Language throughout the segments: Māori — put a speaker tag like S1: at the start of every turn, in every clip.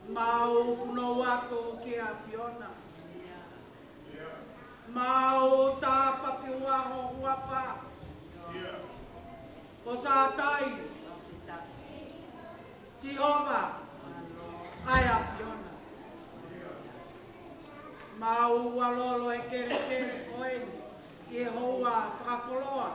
S1: Mau kuno watu ke a Fiona. Mau tapa ki waho wapa. O sa tai. Sihova. Ai a Fiona. Mau walolo e kere kere koeni. Ke hoa whakakoloa.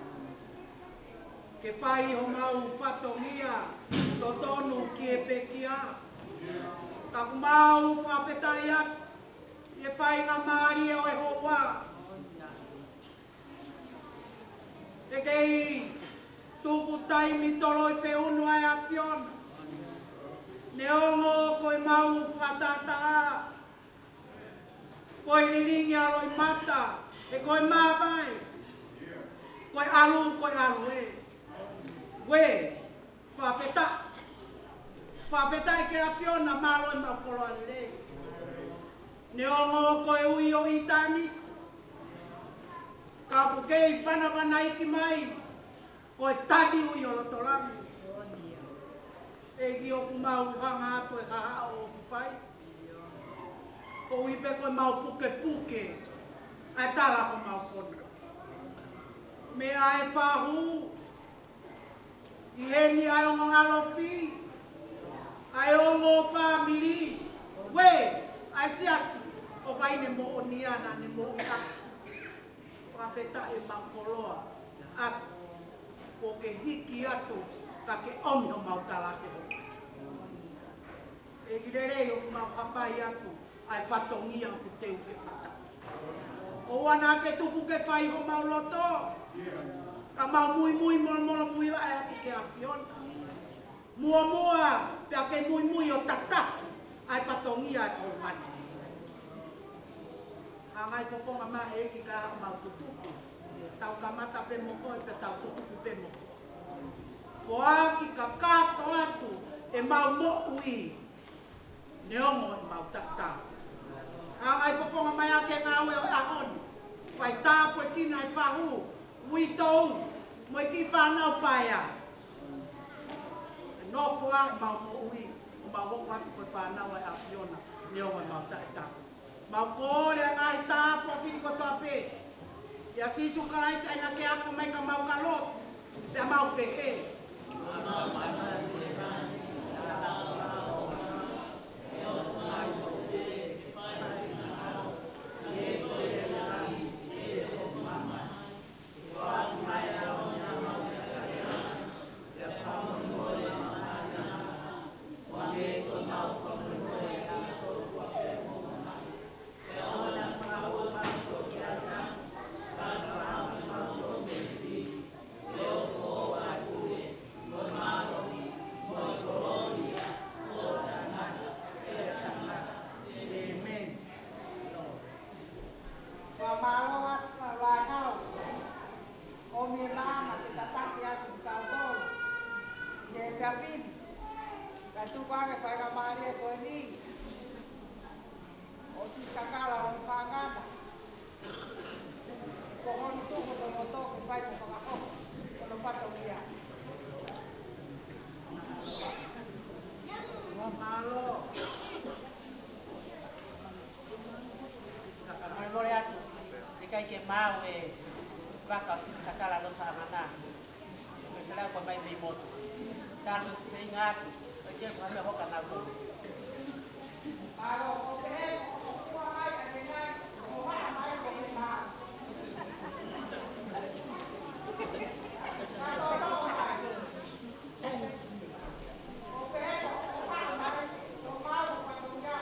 S1: Ke whai ho mau whatongia. Totonu ki e pekia. Taku mau whawhetai atu. E whai ngā maari o e hoa. E kei tuku taimi tolo i whiunu ai a Fiona. Ne ongo koe mau whatataa. Koe riringi alo i mata. E koe mawai. Koe alu e. We, whawheta. Whawheta e ke a Fiona malo i maukolo ali rei. Ne ongo koe ui o itani. Ka pukei pana iki mai. Koe tani ui o lotolami. E ki o ku mau hanga atu e haha o ku whai. Ko ui pe koe mau puke. Ai tala ko mau whona. Me ai whahu. I heni ai ongo alofi. Ai ongo family. We, ai siasi. O vai ne mo o niana ne mo o ta. Whawheta e maukoloa. Atu. Ko ke hiki atu. Ka ke omi o mau talake ho. E girerei o mau hapai atu. Ai whatongia ku te uke whata. O wana ke tuku ke whai ho mau loto. Ka mau mui mola mui wa e atu ke a Fiona. Mua, pia ke mui o tataki. Ai whatongia e o wani. Hangai whoponga ma e ki ka mau tutuku. Tau kamata pe moko e pe tau tutuku pe moko. Koaki ka kato atu e mau mo ui. Neongo e mau tata. Hangai whoponga mai ake ngā ue o ahoni. Whai tāpo e kina e whahu. Ui tou. Mo e ki whanau paia. E no whua e mau mo ui. O mau hoko atu koe whanau e a Fiona. Neongo e mau taita. Mau kore a ngai tāpo a kini kotoa pe. Ia sisu karaisi aina ke ako mai ka mau kalot. Pea mau pe e.
S2: Mau e waka sisa kala no sa mana. Me kala ko mai me moto. Dan se ngat, e ke ma me hoka na ko. Alo, okay. Ko ai ka ni nai, ko ma mai ko ni ma. Alo, no ai. Okay, ko ma mai, ko ma ko pa ko ya.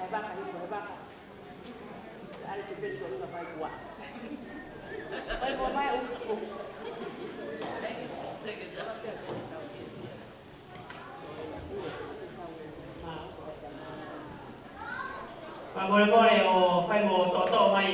S2: baka hipo baka. Ada tu tu nggak baik buat. Baik buat mai untuk.
S3: Boleh o fai mo toto mai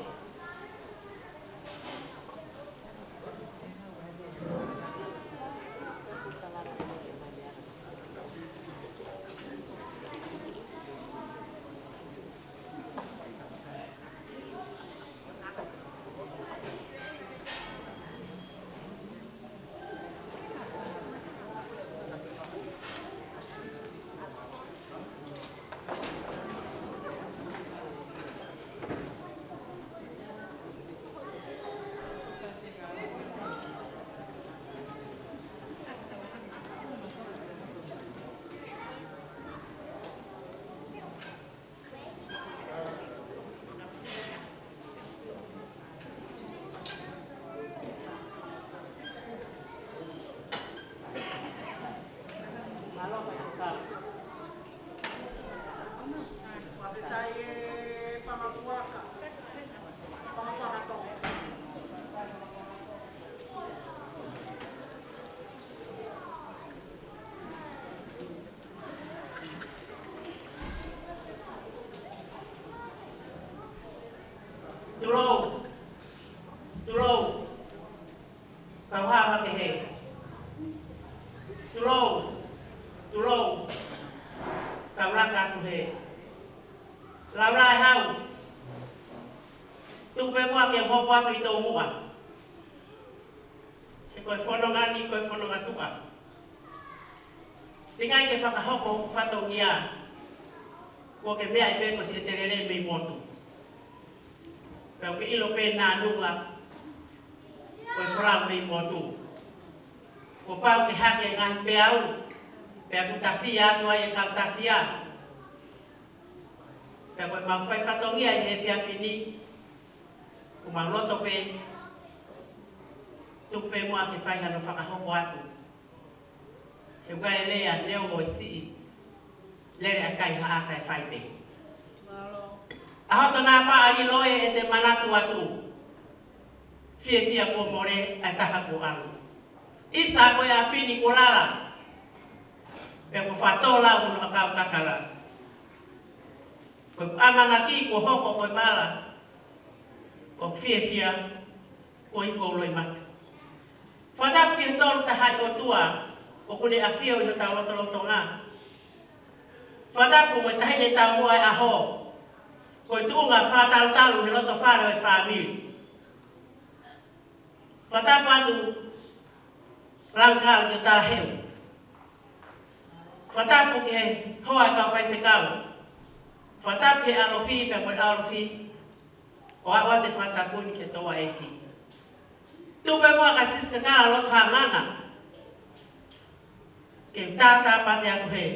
S3: Tulong, kau hapa kehe. Tulong, kau raka kehe. Laurai hau, tupe mua ke hopo atu i tau mua. He koe whanongani, koe whanongatua. Tingai ke whakahoko whatau ngia, kua ke mea i peko si e terere mei motu. Kau ke ilo pe nā nunga, koe whrau mei motu. Ko pau ke hake ngahi pe au, pe aku tawhia atua e kau tawhia. Pe koe mau whai whatongia i he whiawhini, ko mau loto pe, tupe mua ke whai hano whakahoko atu. He ukai lea neo mo i sii, lere a kai haa kai whai pe. Ahoto nā paari loe e te manatu atu. Fia ko more a taha ko alu. Isa koe a pini ko lala. Pe ko whatola unu a kau kakala. Koe amanaki ko hoko koe mala. Ko fia ko i ko loi mata. Whatapu ki tolu tahai o tua. O kune a fia o i tau loto ngā. Whatapu mo tahi ne tau mua e aho. Koe tuunga whātalu he loto whāra e whāmiri. Whatapu atu langkala ki o tala heu. Whatapu ki he hoa kau whai whekau. Whatapu ki he arofi pe koe arofi. O awa te whatapu ni ke toa eki. Tupe mua ka siska ngā loto hangana. Ke tātā pate aku he.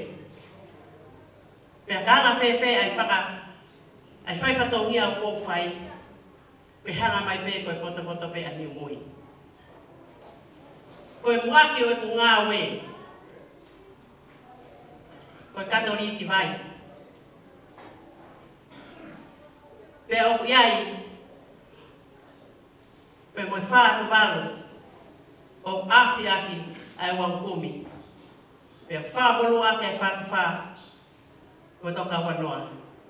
S3: Pea kanga whewhe ai whaka. Ai whai whatongia o kōk whai, pe hanga mai pe koe poto pe ani umoi. Koe muaki o e ku ngā we, koe katoriki vai. Pe oku iai, pe moe whātu walo, o awhi aki ai wangkumi. Pe whābolu aki ai whātu whā, koe toka wanoa.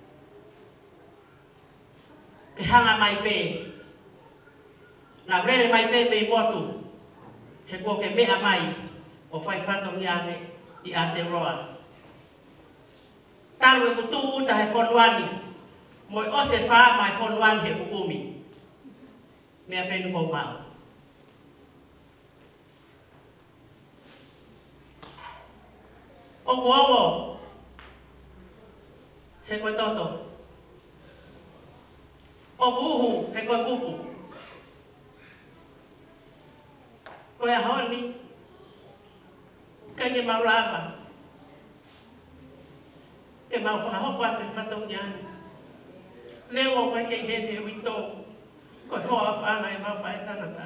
S3: Ke hanga mai pe, na rere mai pe mei motu, he ko ke mea mai, o whai whatongi ane i Aotearoa. Talu e kutu uta he whonuani, moi ose wha mai whonuani he kukumi. Mea penu kou mau. Oku owo, he koe toto. O buhu, he koe kupu. Koe ahoni, kai ke mau lava. Ke mau whakahoko atu i whatongi ane. Leo o koe kei hene e wito, koe hoa whaanga e mau whae tangata.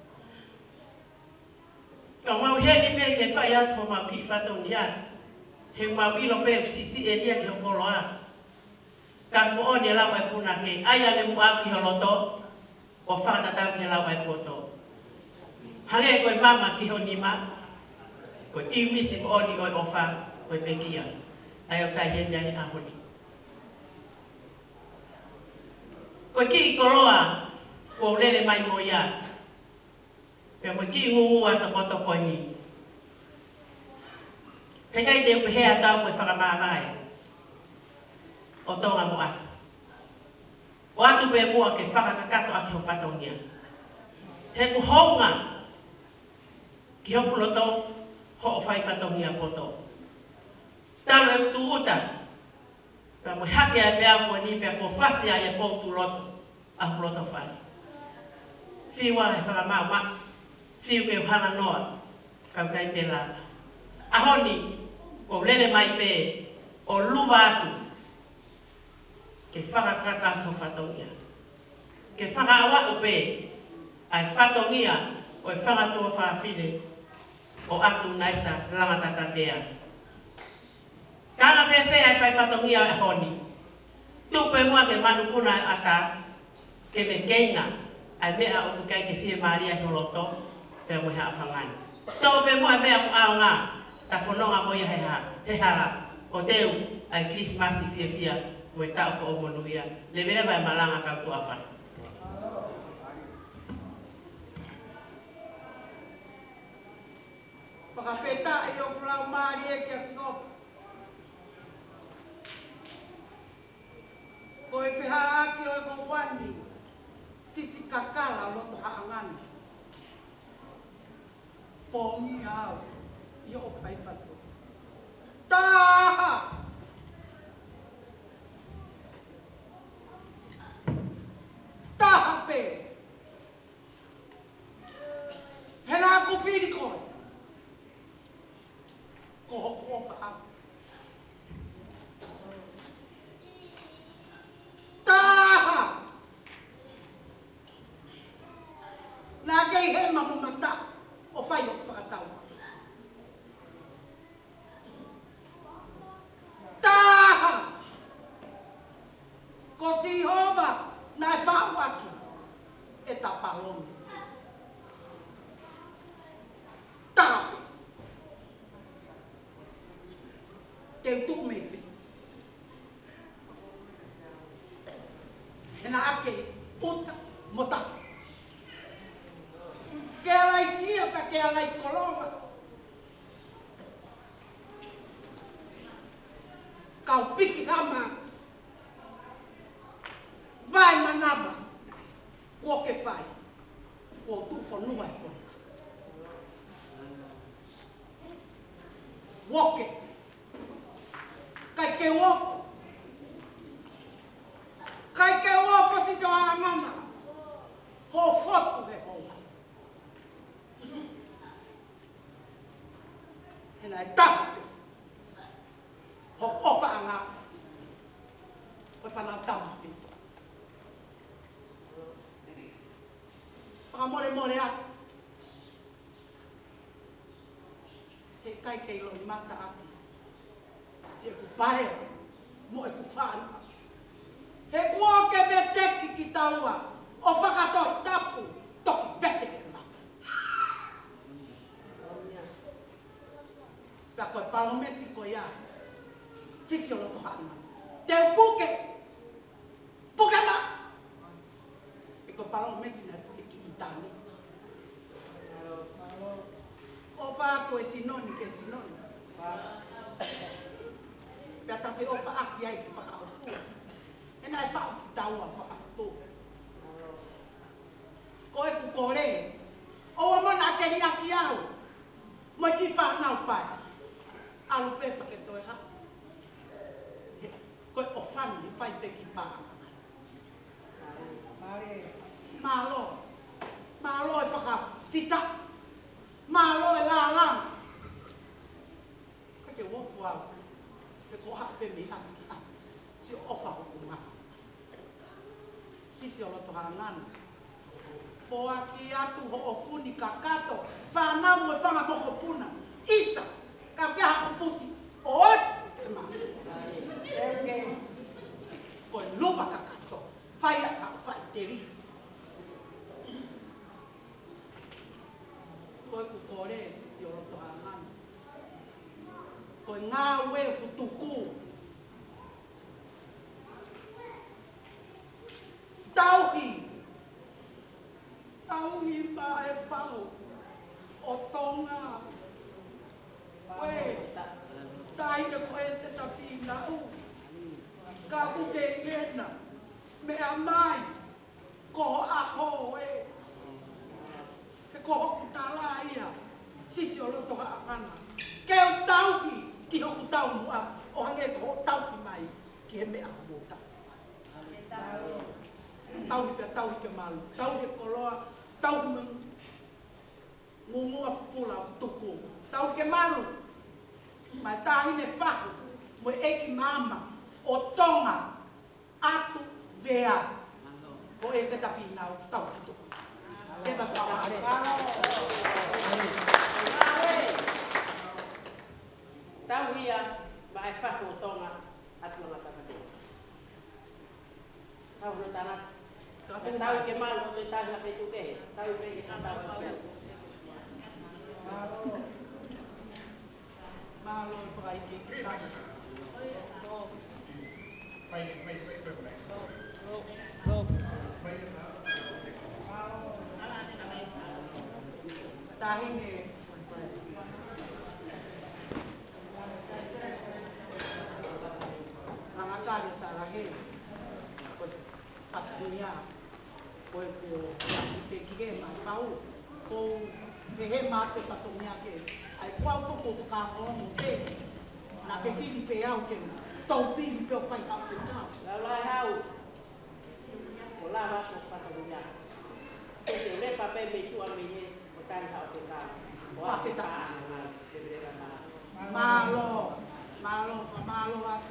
S3: Ka mau hene me ke whai atu o mau ki whatongi ane. He mau ilo pe sisi e lia ki hokolo a. Ka mo o ni la wai puna ke ai ale mu aki holoto o whakata tau ke la wai poto. Hange koe mama ki ho ni ma, koe iwi si mo o ni oi ofa koe pekia. Ai o tai henia ni ahoni. Koe ki i koloa ko lele mai mo ia. Pe mo ki ngungu ata poto koe ni. Hekai te upe hea tau koe whakamānai. O tonga mo atu. O atu pe mua ke whakakakato aki ho whatongia. He ku honga ki hopu loto ho o whai whatongia poto. Tau e tu uta. Ka mo hake a pea koe ni pea ko whasi a e poutu loto. A loto whai. Whiwa he whakamau ma. Whiu ke uhana noa. Kau kai pe lana. Ahoni. Ko lele mai pe o luwa atu ke whakakaka ho whatongia. Ke whakaawa o pe ai whatongia o e whakatua whawhine o atu naisa langatata pea. Kanga whewhe ai whai whatongia e honi. Tupe mua ke manukuna ata ke me keinga ai mea o tukai ke whie maria holoto pe mo hea whangani. Tau pe mua mea ku ao ngā ta whanonga mo ia he hara o teu ai Christmas i fia mo e tau ko o monuia. Le vere vai malanga ka tu awha.
S1: Whakawheta i o kulau maari e kia sinopa. Ko e whiha aki o e ko wani, sisi kakala loto haangani. Pōmi au, i o whaifato. Taha! Taha pe! Hena ko whiri koe. Ko hoku o whaau. Taha! Nā kei he mamamata o whai o whakatau. Taha! Ko si hova nā e whau aki e ta palomis. Taha! Te utu me whi. E nā ake uta mota. Ke alai sia pa ke alai kolonga. Kau piki hama. Vai manaba. Kua ke whai. Kua tu whanua e whanua. Woke. Kai ke wofo. Kai ke wofo si so angana. Ho fotu he hoa. Hena e tapu. Ho ofa anga. Ho whanau tamu whito. Whakamore more atu. He kai kei lo mata aki. Se ku pae, mo e ku whānua. He kua ke me teki ki taua, o whakato tapu, toki vete ke maka. Pea koe palomesi koe ia, sisi o loto hana. Te puke, puke ma. E koe palomesi na ki i tani. O whāko e sinoni ke sinoni. Pea ta whi ofa aki ai ki whakautua. E nai whao ki taua whakautua. Ko e ku kore. O wa mana keri aki au. Mo ki whanau pai. Alu pepa ke toi ha. Ko e o whanu whai pe ki pā. Malo. Malo e whakawhita. Malo e la lang. Ka ke wofu au. Te ko hape me aki ki au. Si o ofa hoku masi. Sisi o loto hangana. Foa ki atu ho o puni kakato. Whanau e whanga moko puna. Isa. Ka kia haku pusi. O oi. Te maa. Koe le sisi o roto hangana. Koe ngā ue kutuku. Tauhi. Tauhi ma e whau. O tonga. Koe. Taina koe se ta whina u. Ka kute ngena. Mea mai. Koho aho e. Ke koho kutala ia. Sisi o roto hangana. Keo tauhi. Ki hoku tau mua, o hange ko tauhi mai, ki he mea mota. Tauhi pia tauhi ke malu, tauhi koloa, tauhi ngungua fula tuku. Tauhi ke malu, mai tahi ne whaku, mo eki mama, o tonga, atu vea, ko e se tafi nau, tauhi tuku. Kepa whaware.
S2: Tauhia vai whaku tonga atu ngā tāpate. Tau no tāna. Tau ke malu o te tāna pe tuke. Tau pe ki ngā tau pe.
S1: Malo i whakai ki kāna. Tahi ne Nangakari tarahe, koe patunia, koe ko te kihe mai pau, ko he mate patunia ke, ai kwau whoko whakakongo ke, na te Filipe au ke, tau pili peo whai hau te tau.
S2: Lau lai hau, ko la raso patunia. Te lepa pe me tua me he, o tani hau te tau.
S1: Pawheta. Malo, malo, malo aku.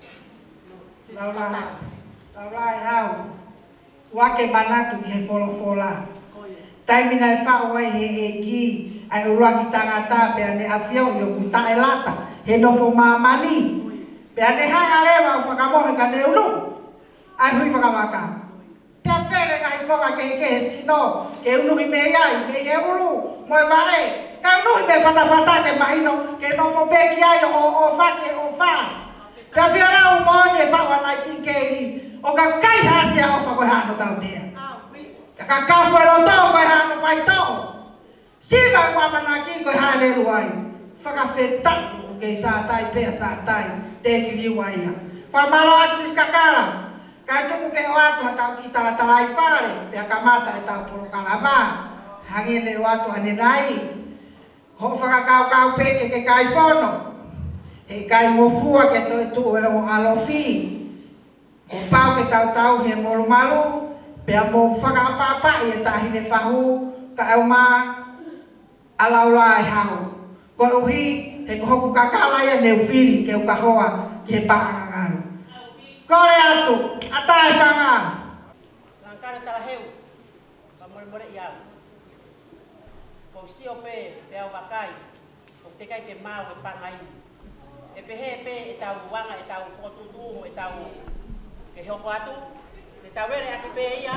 S4: Laurai hau, wake manatu ki he wholofola. Taimina e whawai he ki, ai urua ki tangata pia ne awhiau i o kuta e lata, he nofo mamani. Pia ne hanga rewa o whakamohe ka neulu, ai hui whakamaka. Pia where ka hi konga ke he sino, ke unuhi me iai, me i e ulu, moe wae. Ka unuhi me whatawhata ke mahino, ke nofo peki ai o whake o wha. Pia whiara o mōni e whawa nai ki keiri, o ka kai hasia o whakoe hano tau tea. Ka kawhero tō koe hano whai tō. Siwa kwa mana ki koe hane ruai. Whakawhetai o kei sātai, pēa sātai, te ki riuaia. Kwa malo atis kakara, ka tuku ke o atu ha tau ki talatalai whare, pēa ka mata e tau poro kalama. Hangene o atu hane nai. Ho whakakau kau peke ke kai whono. He kai ngofua ke toi tu e o alofi. Ko pau ke tau he molu malu, pea mo whakapapai e tahine whahu, ka eo mā alaula e hau. Ko uhi, he kohoku kakalai a neu whiri ke uka hoa ki he paangangaro. Kore atu, atai whanga.
S2: Langkara tala heu, ka more iau. Ko sio pe o wakai, ko te kai ke mau e pangai. E pehe pe e tau wanga, e tau whotutumu, e tau ke hoko atu, e tau were aki pe ia.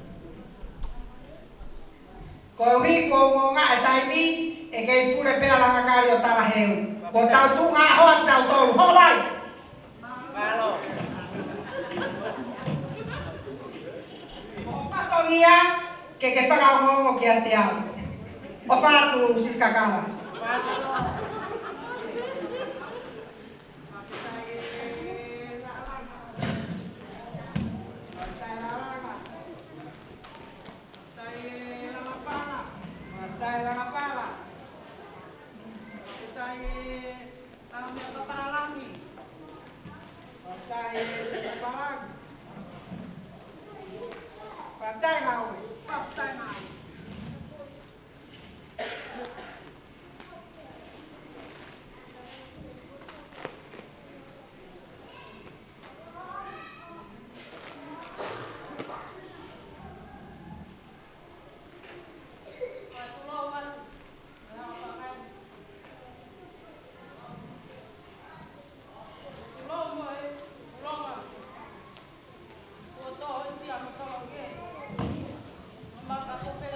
S4: Ko uhi, ko ngonga e taimi, e kei pure pea langakari o tala heu. Ko tau tu ngā hoa ki tau tolu, ho vai!
S2: Malo.
S4: Ko patongia, ke whakaongongo ki a te au. O whātu siskakala. Pantai mau, pantai mau.
S5: Maka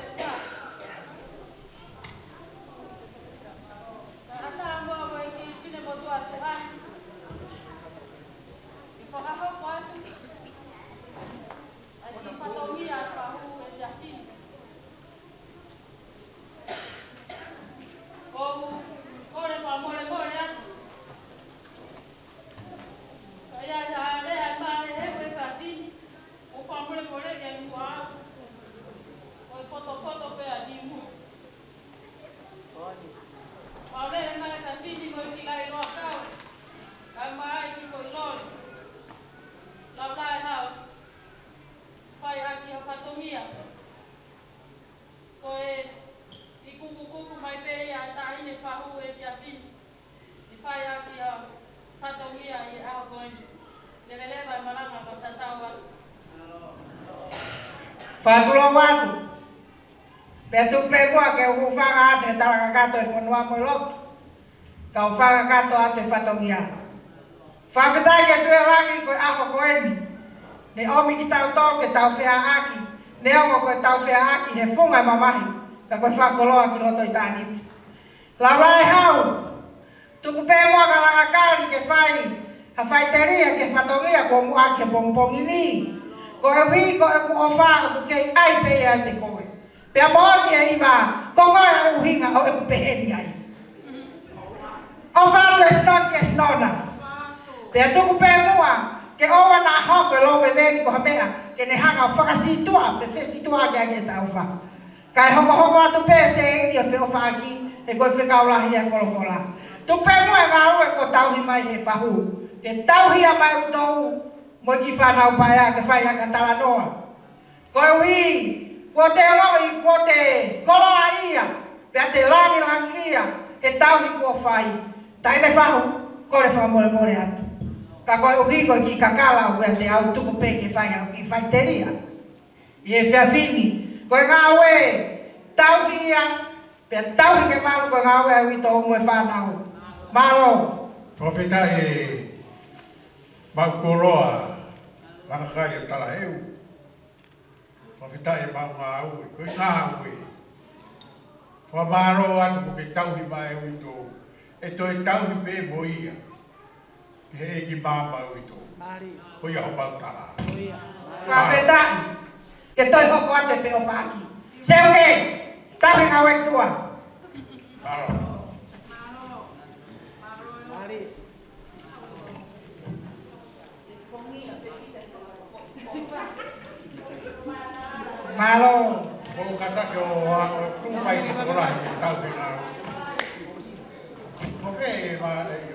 S4: Fatulo watu. Betu pemua ke ufanga ate talaka kato e fonua mo lok. Ka ufanga kato ate fatongia. Fafetai ke tue rangi ko aho ko eni. Ne omi ki tau tau ke tau fea aki. Ne ongo ko tau fea aki he funga mamahi. Ka ko fakoloa ki loto i taniti. La rai hau. Tuku pemua ka langakari ke fai. Ha fai teria ke fatongia ko mu aki pongpongi ni. Ko e hui ko e ku ofa ku kei ai pe ai te koe. Pe amoni e iwa, ko koe e uhinga o e ku peheni ai. Ofa to e snon ke snona. Pe tuku pe mua, ke owa na hoko e lowe veni ko hamea, ke ne hanga o whakasitua, pe whesitua ke ake ta ofa. Kai hoko atu pe se e ia whe ofa aki, e koe whekaulahi e wholofola. Tuku pe mua e ngā ue ko tauhi mai he whahu. Ke tauhi a mai utou, mo ki whanau paia ke whai aka tala noa. Koe ui, ko te loi, ko te koloa ia, pia te langi ia, e tauhi kua whai. Taine whahu, ko le whamole mole atu. Ka koe uhi koe ki kakala ua te au tuku pe ke whai au ki whai teria. I e whiawhini, koe ngā ue, tauhi ia, pia tauhi ke malu koe ngā ue au i tō umu e whanau. Malo.
S5: Profeta e Maukoroa, lana kai o tala eu. Whawhita e mau ngā ue, koe ngā ue. Whamaro atu ko ke tauhi mai au i tō. E tō e tauhi pē mo ia. Ke he ki māma au i tō. Koe ia hopau tala.
S4: Whawhita, ke toi hoko ate wheo whaki. Seu ke, tauhi ngā ue tua.
S5: Maro.
S4: Malo.
S5: Ko kata ke o tūpai ni korai ke tauhi ngā ue. Ko ke e ma e yo.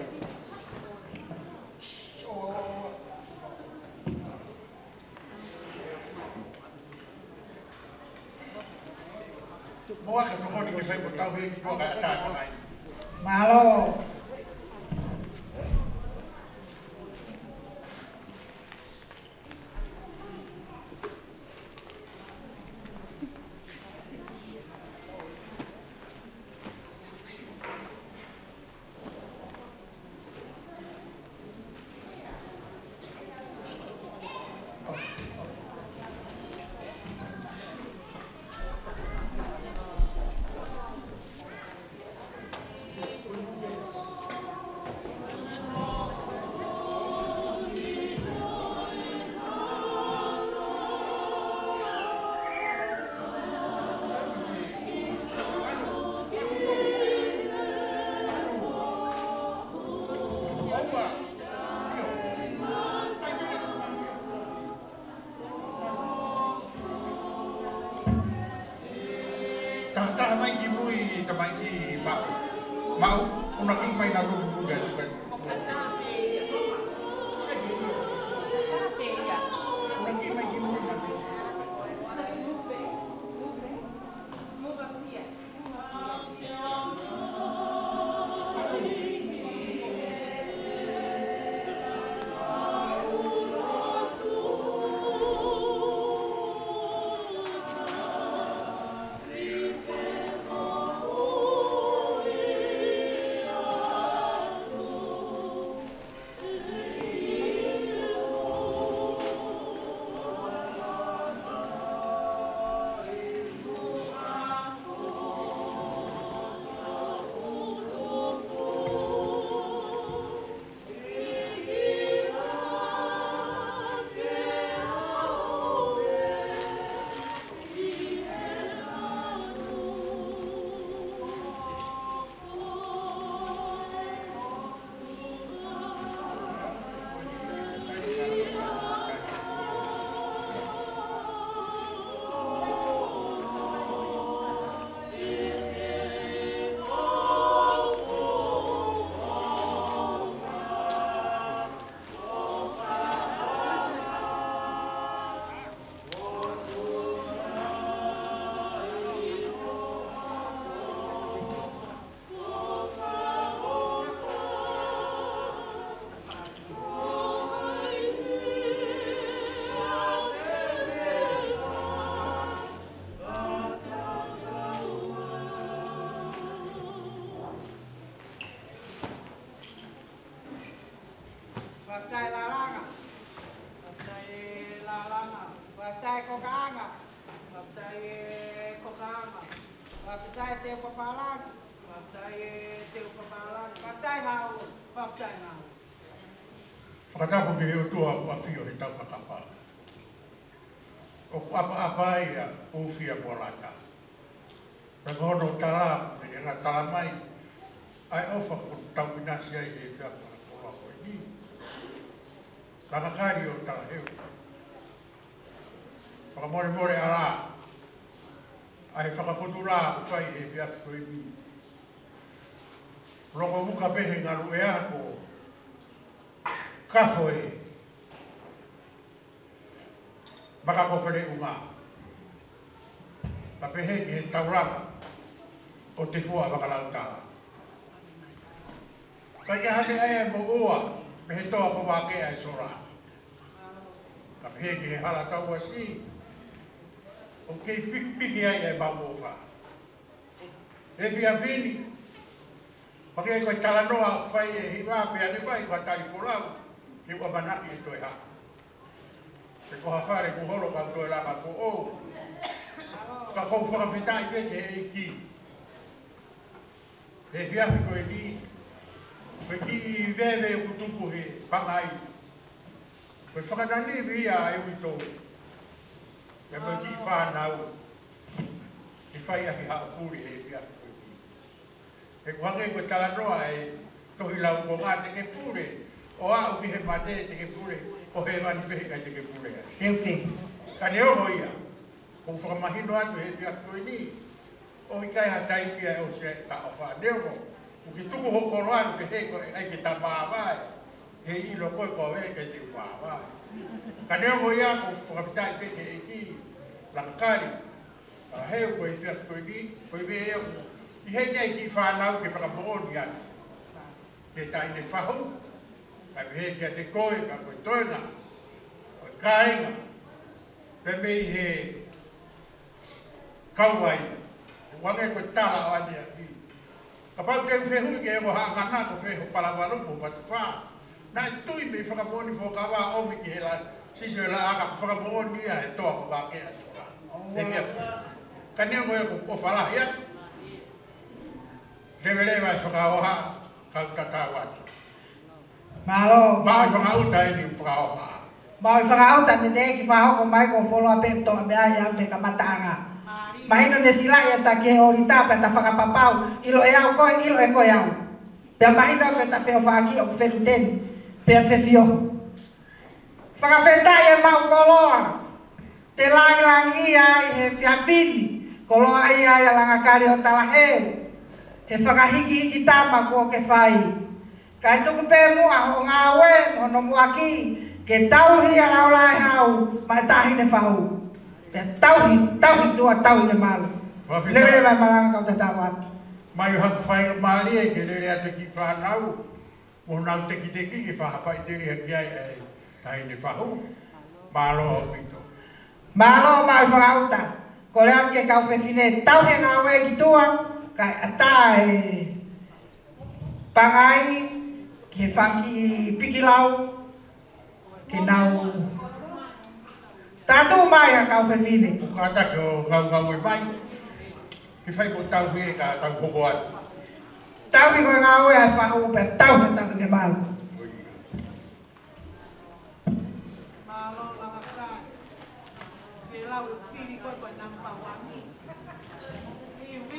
S5: Moa ke nokoni ke whai ko tauhi ki kua kai ataka nai.
S4: Malo.
S5: Taha mai ki mui tamai ki mau. Mau, una ki mai na tuku muga. Una ki mai ki mui na tuku.
S1: Whaftai ngā.
S5: Whakatapu ki he utua ua whio he tau kakapa. O apa ia uwhia morata. Rangono tala, me ngā tala mai, ai ofa ko tau inasi ai he whia whakatoa koe ni. Kakakari o tala heu. Whakamore ara, ai whakawhunura whai he whia koe ni. Roko muka pehe ngaru ea ko kafoe. Maka ko whare unga. Ka pehe ki he tauranga o te fua wakalau tala. Ka ia hane aia mo ua, pehe toa ko wake ai sora. Ka pehe ki he hala taua si. O kei piki ai ai bau ofa. E fia fini. Pake koe tala noa whai e hiwa pia ne whai kua tali wholau. Ki ua manaki e toi ha. Te koha whare ku holo ka toi laka fo o. Ka kou whakawhitai peke e ki. He whiafi koe ni. Koe ki vewe o kutuku he pangai. Koe whakatani via e wito. Koe koe ki whanau. Ki whai ahi hao puri he whiafi koe ki. He kuhange koe tala noa e tohi lau ko ngā te ke pure. O au ki he mate te ke pure. O he mani pehe kai te ke pure.
S4: Seuke.
S5: Ka ne oho ia. Kung whakamahino atu he whiafi koe ni. O i kai hatai pia e o se ta o whaneo. Uki tuku hoko roanu ke he koe ai ke ta maawai. He ilo koe koe e ke te maawai. Ka ne oho ia kung whakawhitai peke e ki. Lakakari. Ka heo koe i whiafi koe ni. Koe me eo. I he nei ki whanau ke whakamooni atu. Ke tai ne whahu. Ka he kia te koe, ka koe toenga. Koe kāinga. Pe me i he kauai. Wange koe tala o ane a ki. Ka pau te uwhehui ke ewa haa ngana ko wheho palawalupu watu whaa. Nai tui me whakamooni whokawa omi ki he la. Sisi o la aka whakamooni ia he toa ko wake a tura. E kia pia. Ka nea moe ko whalahi atu. Lewe vai whakaoha kau tatau atu.
S4: Malo.
S5: Maoi whakauta e ni whakaoha.
S4: Maoi whakauta ni te ki whahoko mai ko wholoa pekto a mea i au te kamataanga. Mahino ne sila ia ta ki he orita pe ta whakapapau. Ilo e au koe, ilo e koe au. Pea mahino ke ta wheo whaki o wheru teni. Pea whewhio. Whakawhetai e mau koloa. Te langi ia i he whiawhini. Koloa ia i a langakari o talaheu. He whakahiki tama ko ke whai. Kai tuku pē mua ho ngā we, hono mua ki, ke tauhi a laulai hau, mai tahi ne whau. Pea tauhi tua tauhi ne malu. Lewe mai malanga kau te tau atu.
S5: Mai haku whainga maali e ke lere atu ki whanau. Mo nau teki teki ki whahawhai teri haki ai e tahi ne whau. Malo o pito.
S4: Malo mai whakauta. Ko le atu ke kau whewhine, tauhi ngā we ki tua, kai atai pangai ke whanki pikilau ke nau tatu mai a kau whewhine.
S5: Kata ke o ngau e mai. Ki whai ko tau hui e ka tau hoko atu.
S4: Tauhi koe ngā ue ai whahu pe tauhi ke malu.
S1: Malo langakai. Whilau whiri koe koe nampa wangi. Iwi.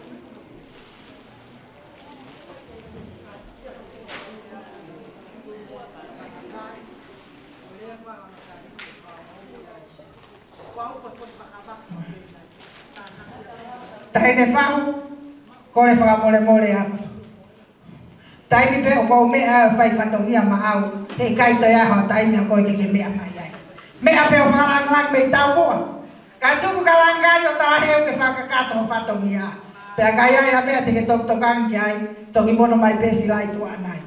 S4: Tai ne whahu, ko le whakamore atu. Tai ni pe o kou mea whai whatongia ma au, he kai toi aho tai ni a koe ke mea mai ai. Mea pe o whakalangalang mei tau mua. Ka tuku ka langai o talaheu ke whakakato o whatongia. Pea kai ai a mea te ke tokangi ai, toki mono mai pesi lai tua anai.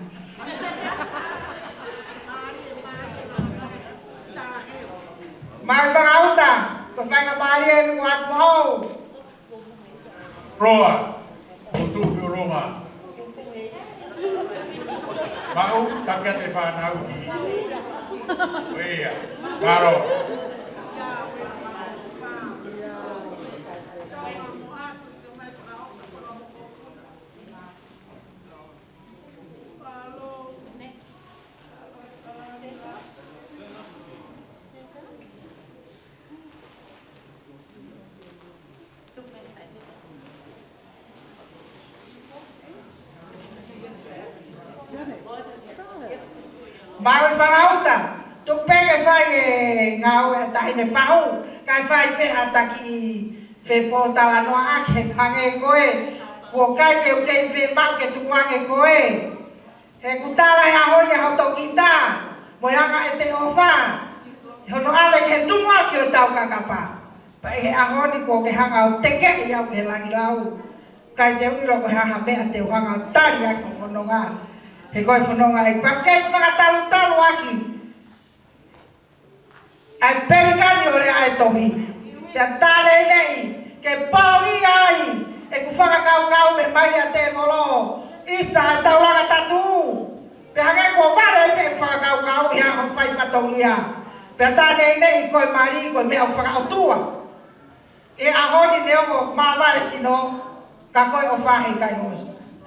S4: Mai whakauta, ko whainga maari e nuku atu hou.
S5: Roa, o tuhi o ronga. Mau, takia te whanau ki. Oea, karo.
S1: Malo.
S4: Mau whangauta, tuk peke whai e ngau e tahine whau, kai whai peha taki whepo tala noa ake hange koe, kua kai ke ukei whe mau ke tukuange koe. He kutala e ahoni hau tau kita, moyanga e te ofa, hono ave ke tumua ki o tau kakapa. Pai he ahoni kua ke hangau teke i au ke langi lau, kai te uiro ko haha mea te uhanga tari aki o whanonga. He koe whanonga e pakei whakatalu aki. Ai perikani o rea e tohi. Pea tale nei, ke pauri ai, e ku whakakau me mai a te molo. Isa e tauranga tatu. Pea hangai kua whare e pe whakakau i hanga whai whatongia. Pea tale nei koe mari koe mea whakaotua. E ahoni ne ongo mawa e sino, ka koe o whahi kai hosi.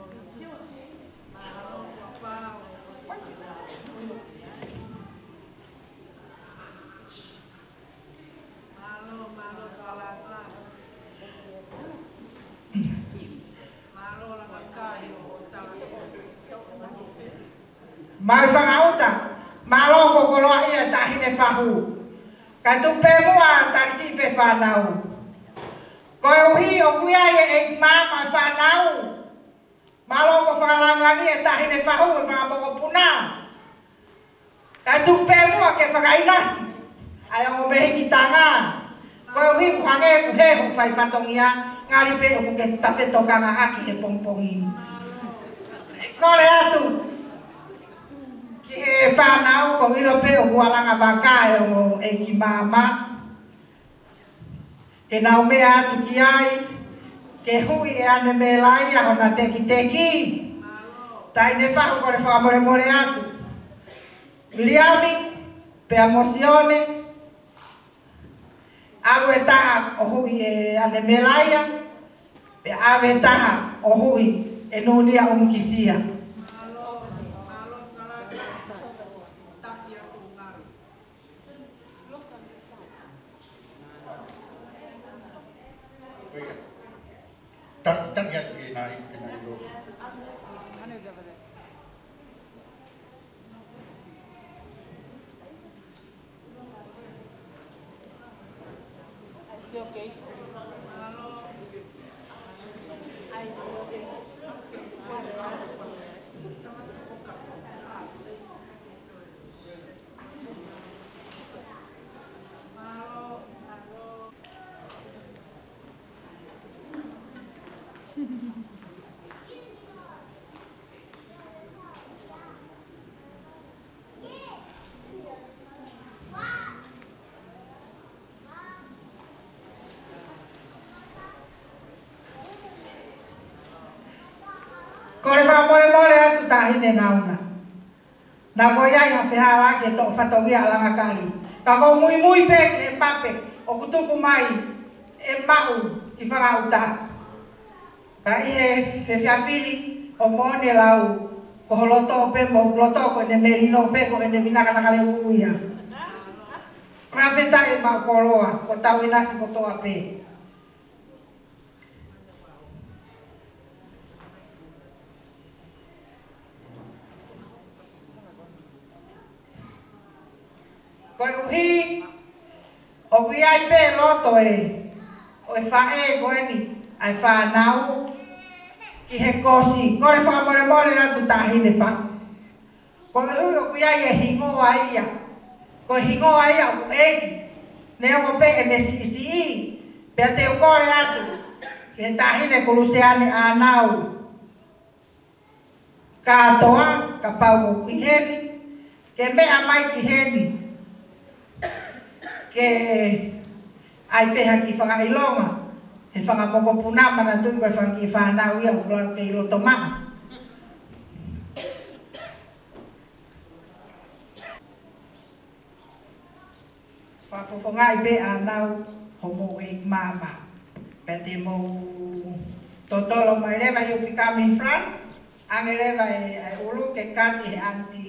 S4: Mai whangauta, malo ko koloa ia tahine whahu. Kai tu pemua tarisi pe whanau. Koe uhi o kuiae e mama whanau. Malo ko whangalangangi e tahine whahu e whangamoko puna. Kai tu pemua ke whangainasi. Ai o mehi ki tanga. Koe uhi kuhange kuhe ho whai whatongia. Ngari pe o ke tawhe tokanga aki e pongpongi. Kore atu. Ki he whanau ko ilo pe o kualanga wakae o e ki mama. Ke nau mea atu ki ai. Ke hui e ane me lai a hona teki teki. Tai ne whahu kore whakamore more atu. Miliami, pe emosione. Alu e taha o hui e ane me lai a. Pe ave taha o hui e nunia o mkisia.
S5: Tak ya ke naik lo.
S6: Okay.
S4: Kore whamore atu tahine ngauna. Na koe iai ha whihala ke tō whatongia alanga kari. Ka ko mui pe e pape o kutuku mai e mau ki whangauta. Ka ihe whiawhiri o mone lau ko holoto pe mo holoto ko ne merino pe ko ne vinakanakale uia. Ka wheta e mau koroa ko tau inasi ko toa pe. Koe uhi, o kui ai pe loto o e whae koe ni, ai whanau, ki he kosi, kore whakamore atu tahine wha. Koe ui o kui ai e hingoa ia, koe hingoa ia o eki, ne o pe e nesi isi i, pea te o kore atu, ki he tahine koluseane anau. Katoa, ka pau o kui heni, ke mea mai ki heni, ke ai peha ki whakailonga, he whakamoko punama na tui koe whaki whanau ia uloa ke ilo tomama. Whakofongai pe anau homo e mama. Pete mo totolo mai lewa you become in front, ange lewa e ulu ke kati he anti.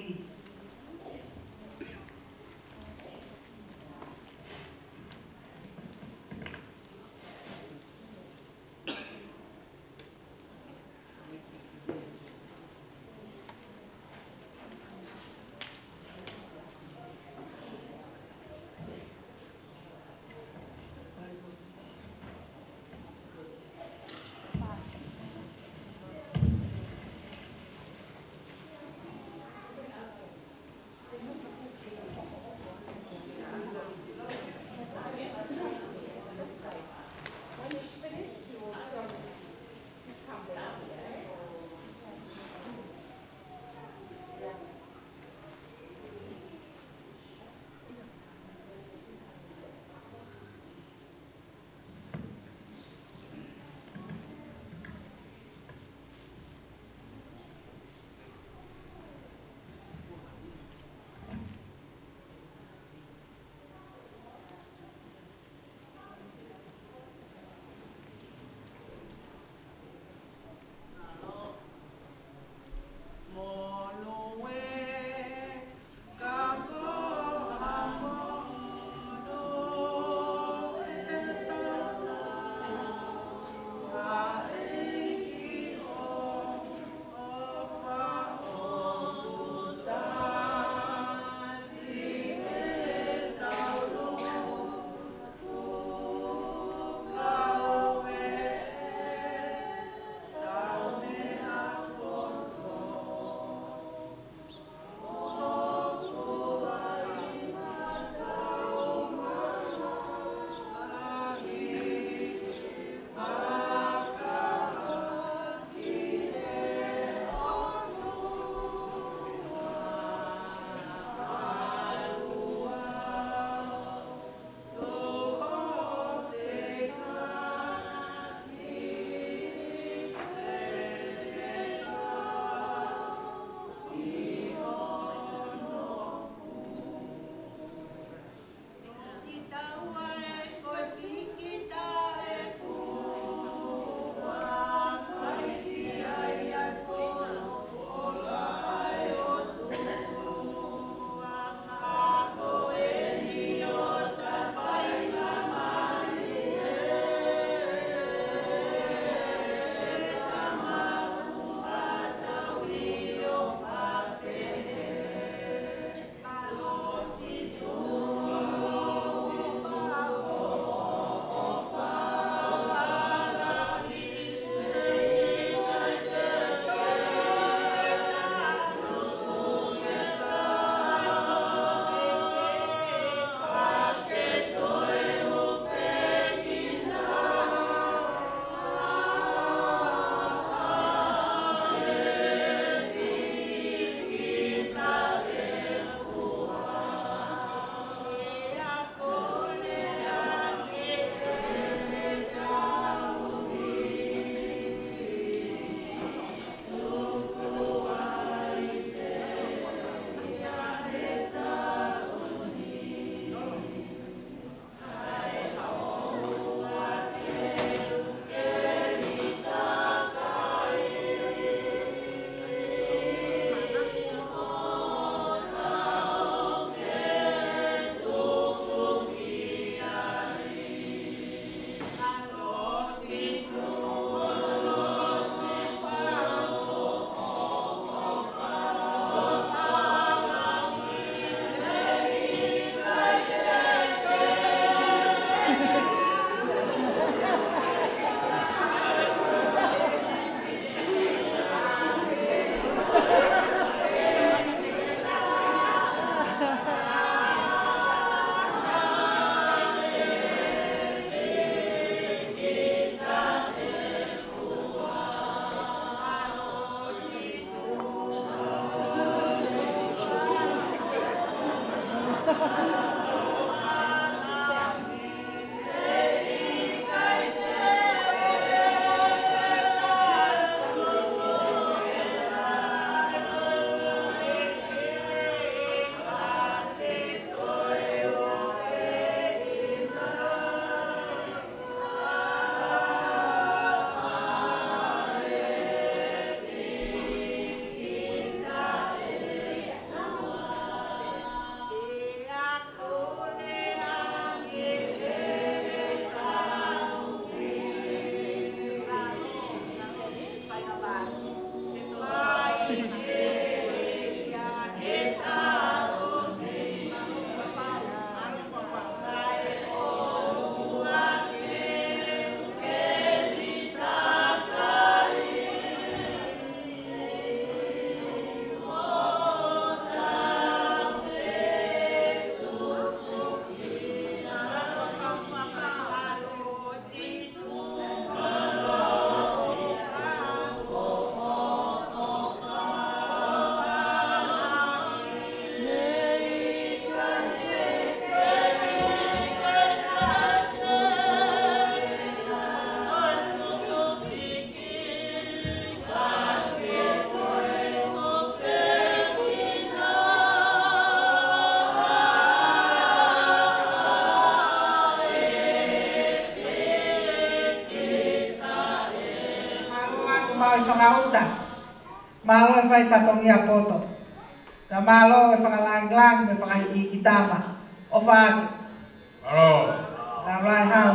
S4: vai fatongia poto. Na malo e whakalang-lang me whakahikitama. O whaake.
S5: Alo.
S4: Na rai hau.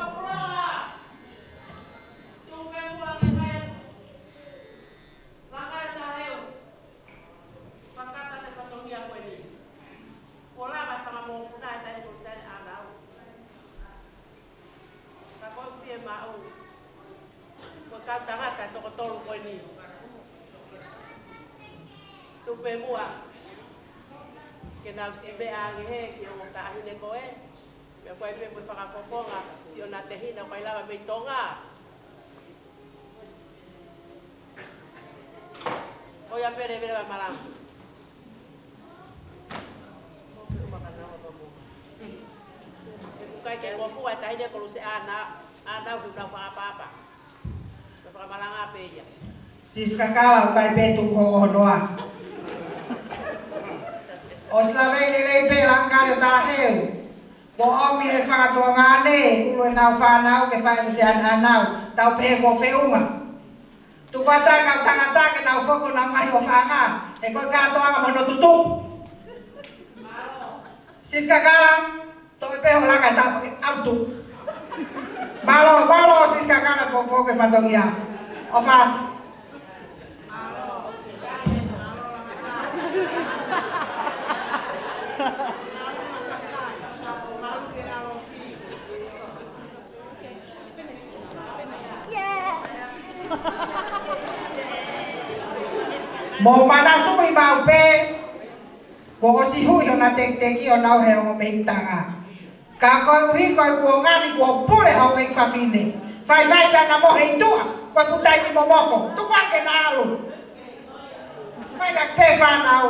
S2: Tupe mua ke na si be ange he ki o ta hine ko e me ko e pe whakafofonga si o na te hina ko ilawa me tonga o ya pere vere wa malam o pe o makana o mo e ku kai ke ko fu ta hine ko lu se ana hu na fa papa me fa malanga pe ya
S4: Sis kakala ukai petu ko noa. Os la vele le pe langare ta heu. Bo omi e whakatoa ngane, ulo e nau whanau ke whae nusi anau, tau pe ko whiuma. Tu kata kau tangata ke nau whoko na mahi o whanga, e koi katoa nga mono tutu. Sis kakala, to e peho laka ta autu. Malo, sis kakala po ke whatongia. O whaati. Mo mana tu i mau pe ko si hu yo na tek teki o nau he o me tanga ka ko hui ko ko ngani ko pure ho e fa fine fai pa na mo he tu ko futai mi momoko tu kwa ke na alu mai ka pe fa na u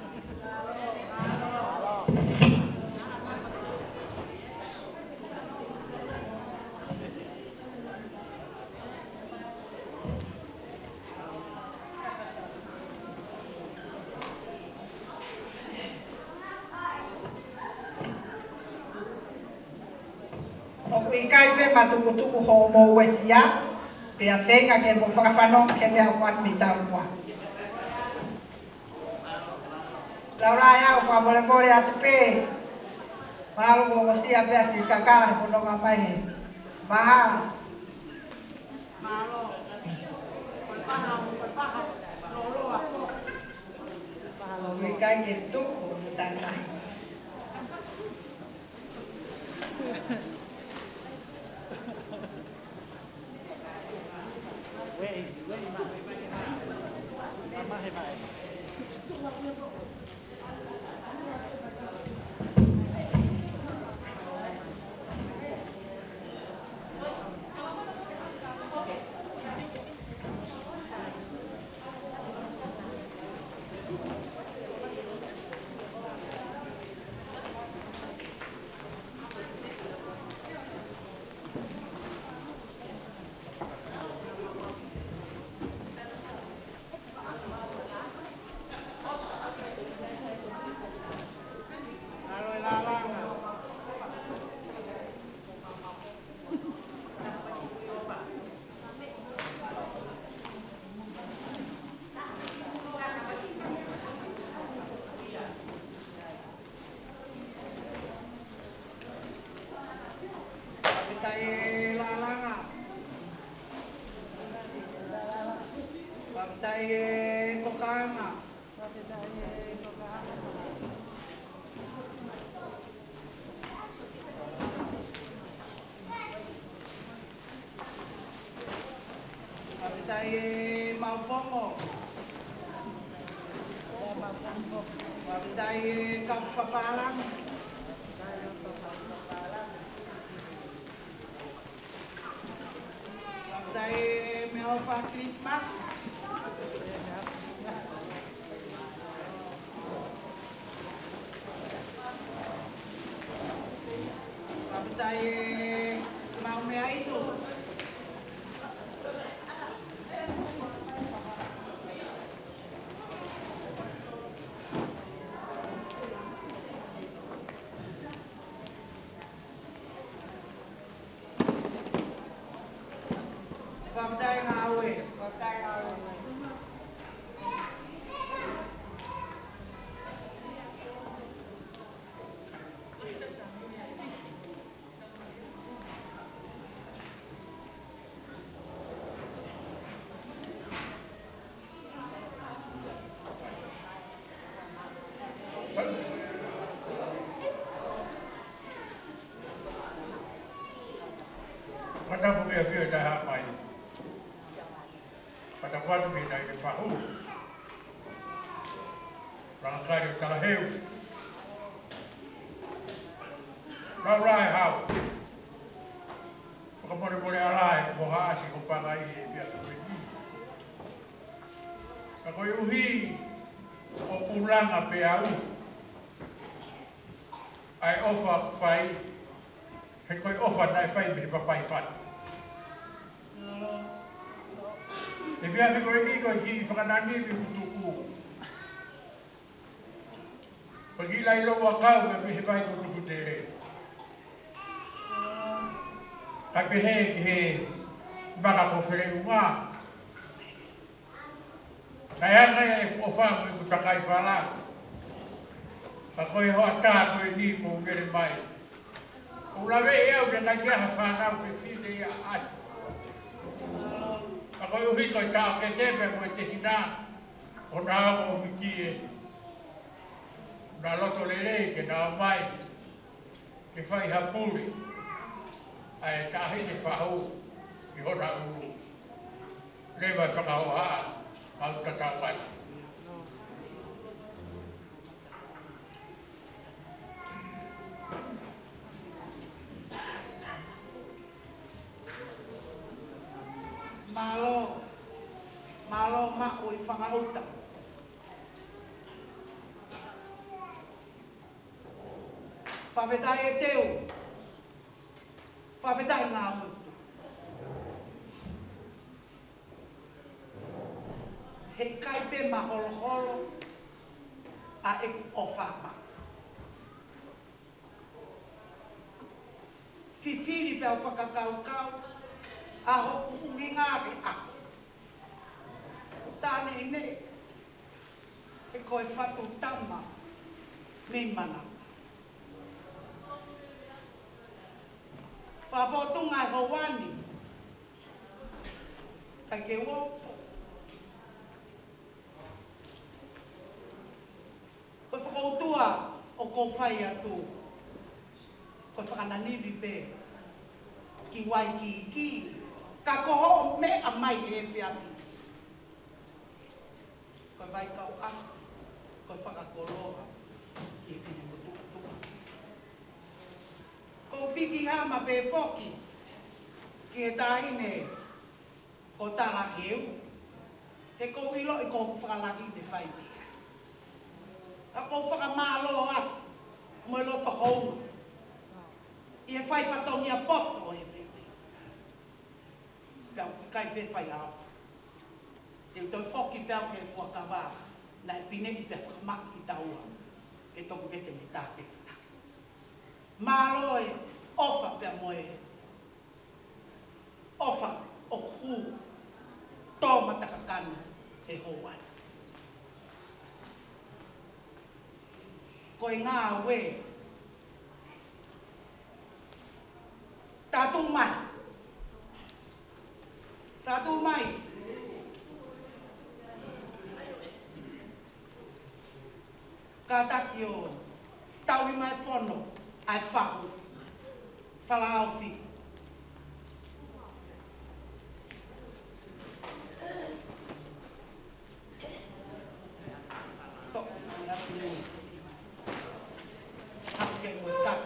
S4: Ikai pe matukutuku ho mo wesia pe a fenga ke mo whakawhano ke mea huat mi tau kua. Laurai au whamore atu pe mahalo mo wesia pe a sis kakala he whanonga mai he. Maha.
S1: Malo. Koi paha, lolo a fo.
S4: Mahalo ikai ke tuku mo tanai.
S1: Maupongo. Wabitai kapapalang. Wabitai meofa Christmas. Wabitai mau mea itu. Pagday ngawe.
S5: Rangakari o Talaheu. Rau rai hau. Whakamore arai ko haasi ko pangai e pia tuwini. Ka koe uhi o uranga pe au. Ai ofa fai. He koe ofa nai fai me papai fai. E pia me koe ni koe ki whakanani me mutuku. Pagi lai lo wakau me he pai ko tufu tere. Kai pehe ki he baka ko where unga. Kai anga e ofa mo e kutakai whala. Ka koe hoa tā koe ni ko ngere mai. O lawe e au ne kai kia ha whanau ke whine ia ai. Ka koe uhi koe tā ke tepe mo e te hina. O nā o miki e. Nā loto lere ke nā mai. Ke whai hapuri. Ai tahi ni whahu ki hona uru. Lewa whakahoa au tatawai.
S1: Malo ma o i whangauta. Whawhetai e teo. Whawhetai ngā mutu. Hei kaipe ma holo a e o whama. Whiwhiri pēo whakakau a hoku uri ngāre a. Tāne i ne, e koe whatu tama me mana. Whawhotunga e hawani, kai ke wofo. Koe whakautua o ko whai atu, koe whakananiwi pē, ki wai ki, ka koho me a mai e whiawhi. Koe vai kau a, koe whakakoroa, ki e whine mo tuka. Ko piki hama pe foki, ki e tāhine o tāla heu, he ko ilo e ko whakalaki te whaipi. A ko whakamālo a, mo e loto hounga. I e whai whatongi a poto e whiti. Pēu ki kai pe whai au. Te utoi whoki pēu ke whakawā, na e pine i te whakamaki ki taua, ke toku vete me tāte. Mālo e ofa pēu moe, ofa o ku, tō matakakana e houana. Koe ngā we, tātou mai. Tātou mai. Ka taki o tau i mai whono, ai whahu. Whalangau whi. Toko i atu nui. Hapu ke mo e taku.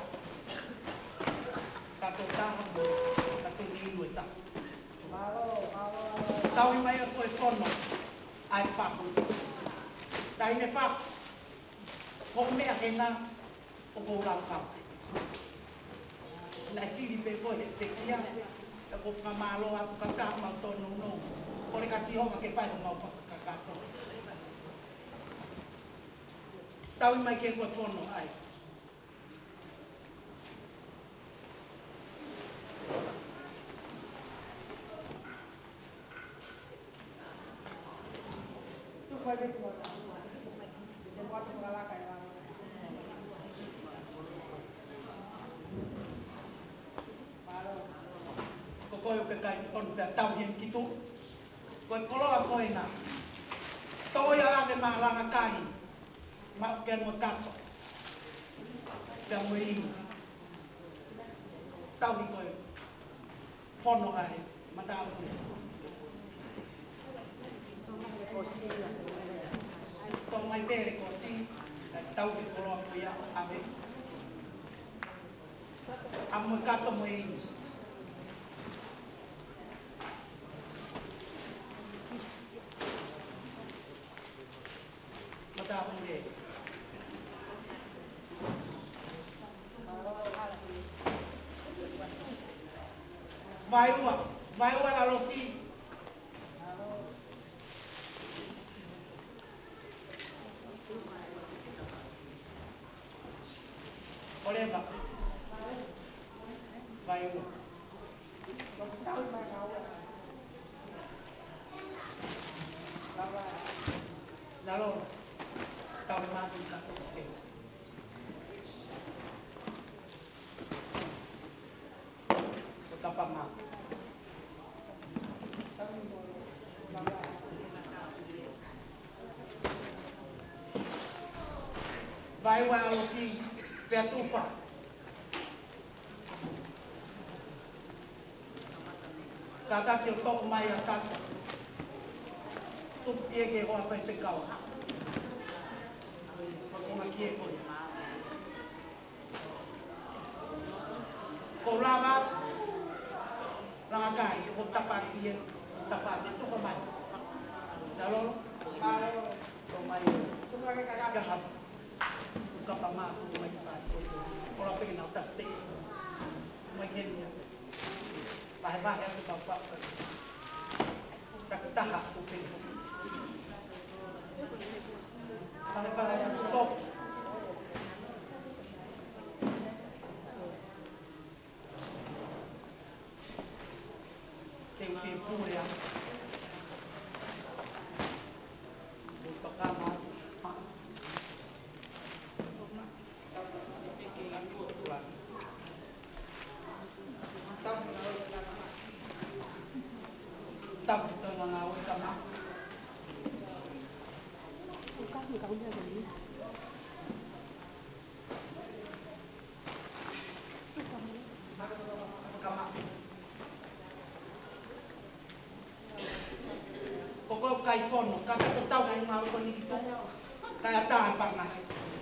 S1: Kato taha mo, kato niu e taku. Tau i mai a koe whono, ai whahu. Taine whahu. Ko mea hena o ko rau kau. Nai whiri pe koe te kia, e ko whamalo atu ka taha mau tono no. Kore ka sihoka ke whai o mau whakakato. Tau i mai ke koe whono ai. Tu vai ver como tá. Eu boto pra lá, cai lá. Ko koe o ke kai onu pia tau hien ki tu. Koe koloa koe ngā. Toi a ave maa langa kai. Ma o kia mua kato. Pia mua ingu. Tau hi koe. Whono ai. Ma tau koe. Tō mai pere kosi tau ki kolo kuya ame amo kato mo i mata hunde vai ua alofi oleva vai ua Sinalo tau mati kato ke Kapa ma vai wa alofi petufa kata ke tok mai atata tu pie ke ho apa te kau ko ma kie ko lava langakai ko tapati tu ko mai dalo ko mai tu mai ka ga kapama ko mai pa ko la pe na tapte mai ken ya bah ya tu bapak tak tahap tu pe bah ya tu top tem pura ya pakama tập từ là ngào cầm áo có cây phòn một cái tàu này ngào con đi tu cái tàn bạc này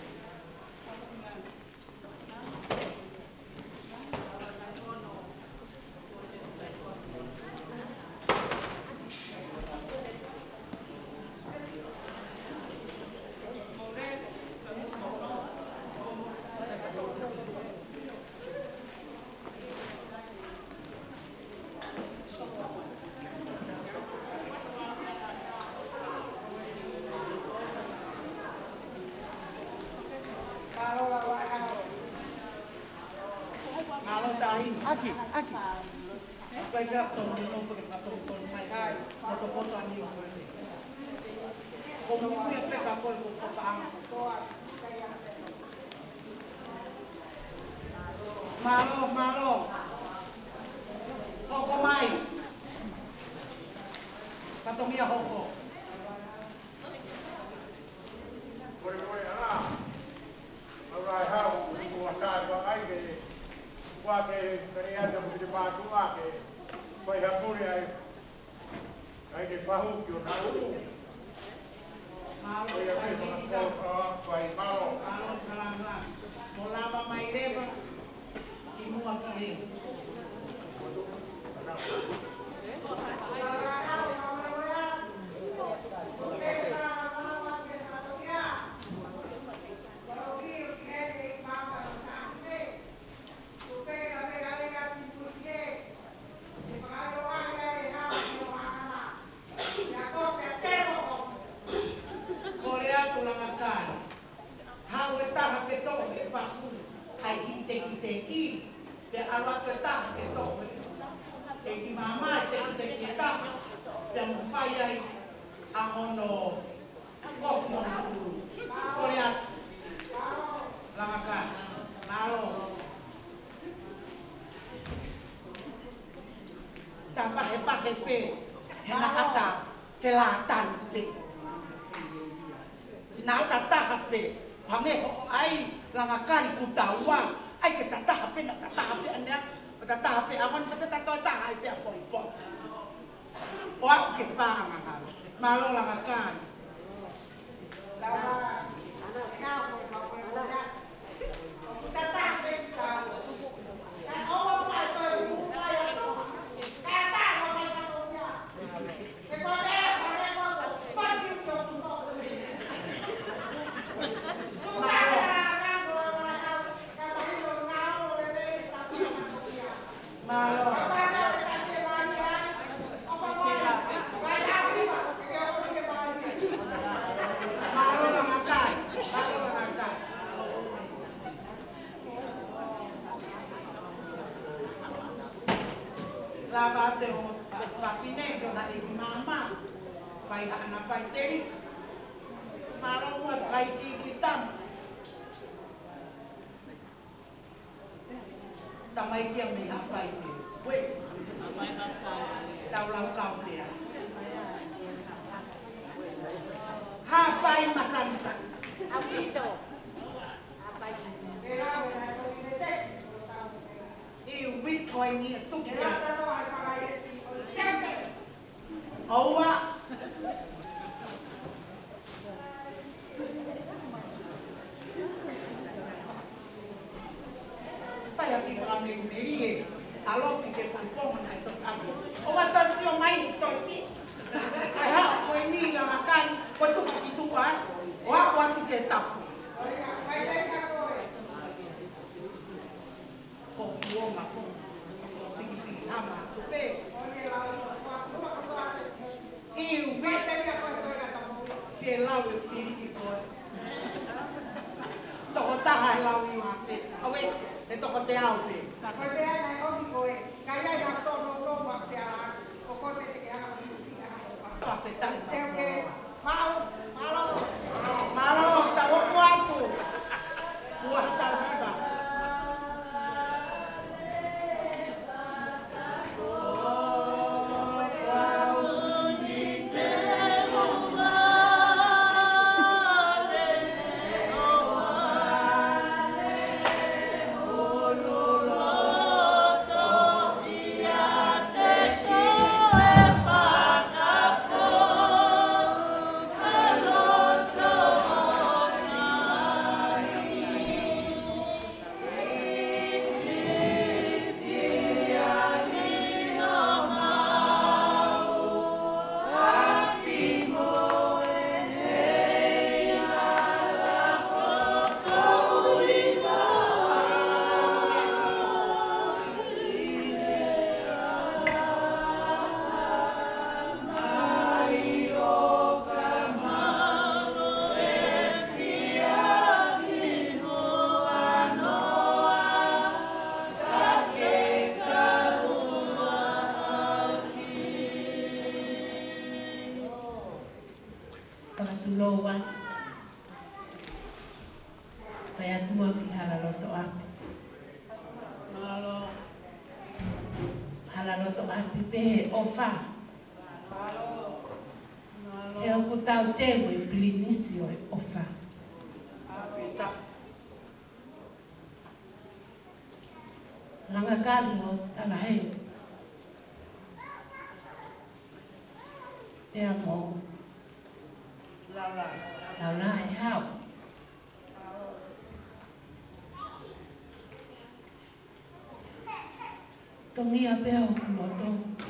S1: Aqui. Vai ver a toma de novo, porque a toma de novo mais caro. Eu tô contando ali o que como eu ia pegar coisa com o farm. Malo. Hoko mai. Patomia hoko.
S5: Oi, ala. Alright, how you want to ai ke qua cái area đồng chí ba chúng ta cái phải học tôi này cái phá hủy kiểu nào bây giờ phải phải bao
S1: một la ba mày đêm thì mua cái Malo lang akan. Lava te o whawhine, kona i ki mama. Whai ana whai teri. Maro mua whai ki tamu. Tamai kia me hapai te. Wei. Tau lau kau tea. Hapai masansa.
S6: Apito.
S1: Iu wikoi ni tuki te. Oua. Whai ati whakameru meri e. Alofi ke whaiponga nai tok amu. Oua tosi o mai, tosi. Ai hao koe ni la makai. Koe tuka ki tuka. Oa koe atu ke tafu. Ko kuoma ko. Ko piki piki hama. Tupe. Iu wete. Fie lau e whiri i koe. Toko taha e lau i wafe. Awe, e toko te au pe. Whawhetai whakoroa. Malo, ta hoko atu. Ua tau hiba.
S3: Pakatuloa. Kaya tumua ki halaloto ate.
S1: Malo.
S3: Halaloto ate pehe ofa.
S1: Malo. Malo.
S3: E o kutau tegu e pilinisi o ofa.
S1: Apita.
S3: Langa kali o talaheo. Te amo.
S1: Lala.
S3: Launa e hao. Tongia peo kuloto.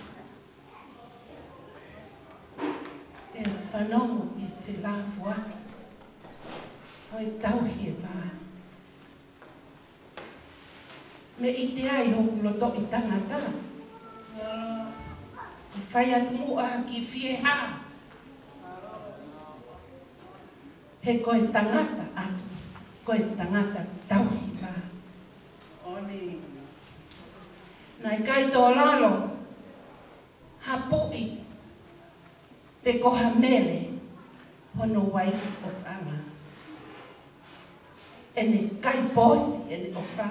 S3: E whanongo i whila fuaki. Hoi tauhi e pā. Me i te ai ho kuloto i tangata. Whai atu mua ki fie haa. He koe tangata atu. Koe tangata tauhi pā.
S1: Oni.
S3: Nai kai tō lalo, hapoi, te koha mere, hono waifu o whanga. Ene kai posi, ene o wha.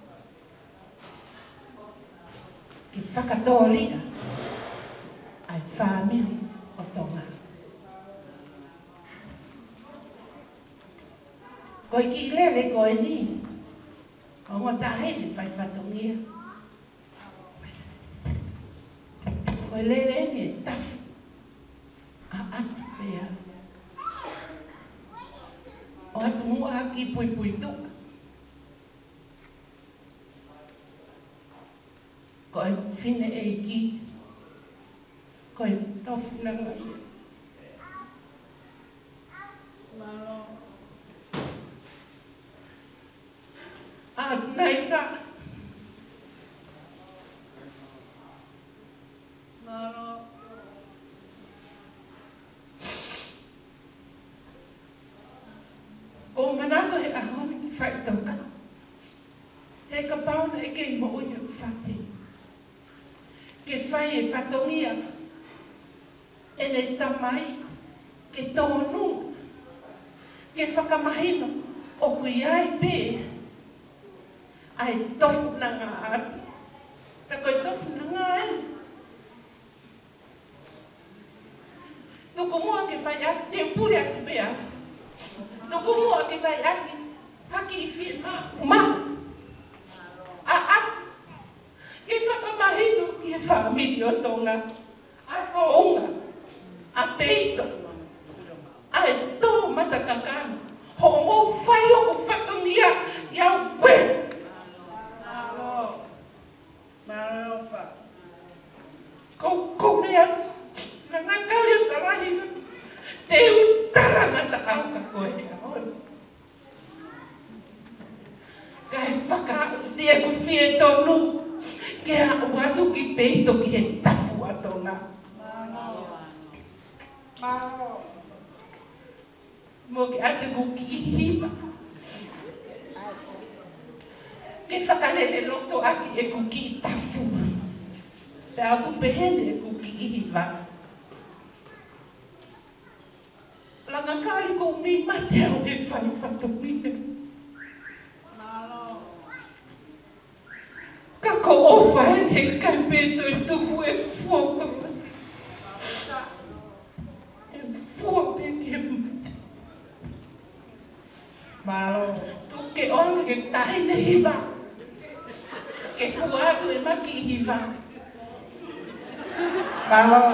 S3: Ki whakatōria, ai whamiri o tonga. Koe ki lele koe ni, o ngota heini whai whatongia. Koe lele ni e tafu a atu pea. O atu mua aki pui pui tuka. Koe whine e ki. Koe tofu nanga ia.
S1: Malo.
S3: A naisa.
S1: Malo.
S3: O manato he ahoni ki whai toka. He ka pauna e kei mo uia whape. Ke
S6: whai e whatongia. E ne tamai, ke tonu, ke whakamahino, o kui ai pe, ai tofu na ngā atu. Ta koe tofu na ngā ai. Tuku mua ke whai atu, te upuri atu pea. Tuku mua ke whai atu, haki i whia ma. A atu, ke whakamahino ki e whaamiri o tonga. A hoonga, a peito, a e tō matakakana. Ho o whai o whakangia iau we.
S1: Malo wha.
S6: Ko mea, na ngā kari o tarahina, te utara ngata au ka koe a hoi. Ka e whaka si e ku whie tonu, ke a watu ki peito ki he tafu ato ngā.
S1: Malo.
S6: Mo ke ate ku ki hiwa. Ke whakalele loto aki e ku ki tafu. Te aku pehene e ku ki hiwa. Langa kari ko mi mateo e whai whatumine.
S1: Malo.
S6: Ka ko o whae he kai peto e tuku e fua kapasi. Te fua pe ke mata.
S1: Malo.
S6: Ke ono ke tahi ne hiwa. Ke huatu e maki hiwa.
S1: Malo.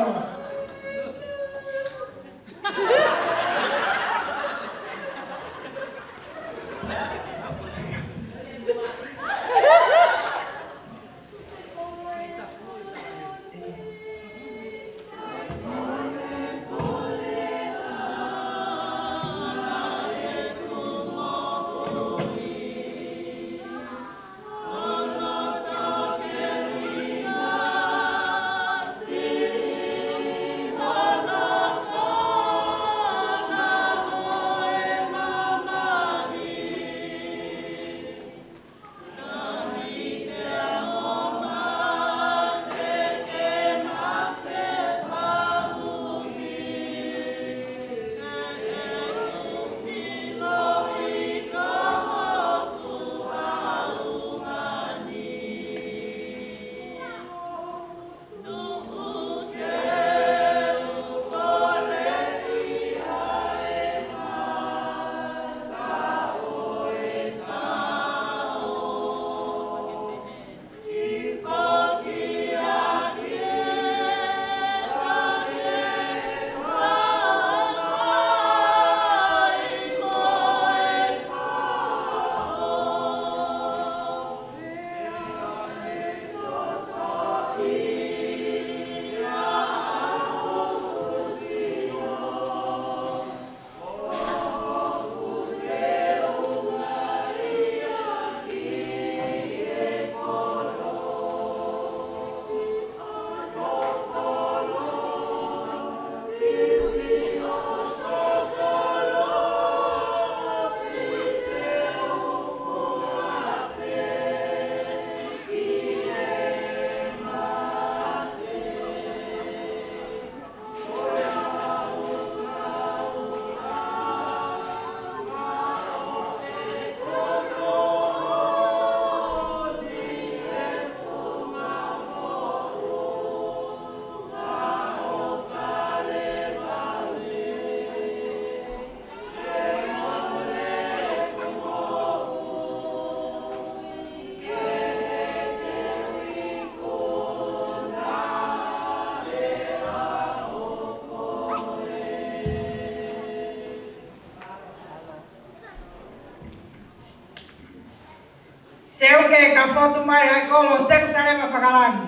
S4: Seu ke ka foto mai ai kolo seku sare ma whakalani.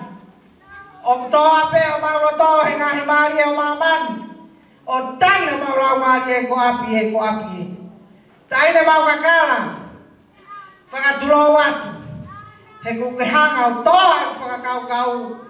S4: O toa pe o mauro toa he ngahi maari e o mamani. O tai o mauro maari e ko api e ko api e. Tai ne mau kakala. Whakatulo watu. He ku ke hanga o toa e whakakau kau.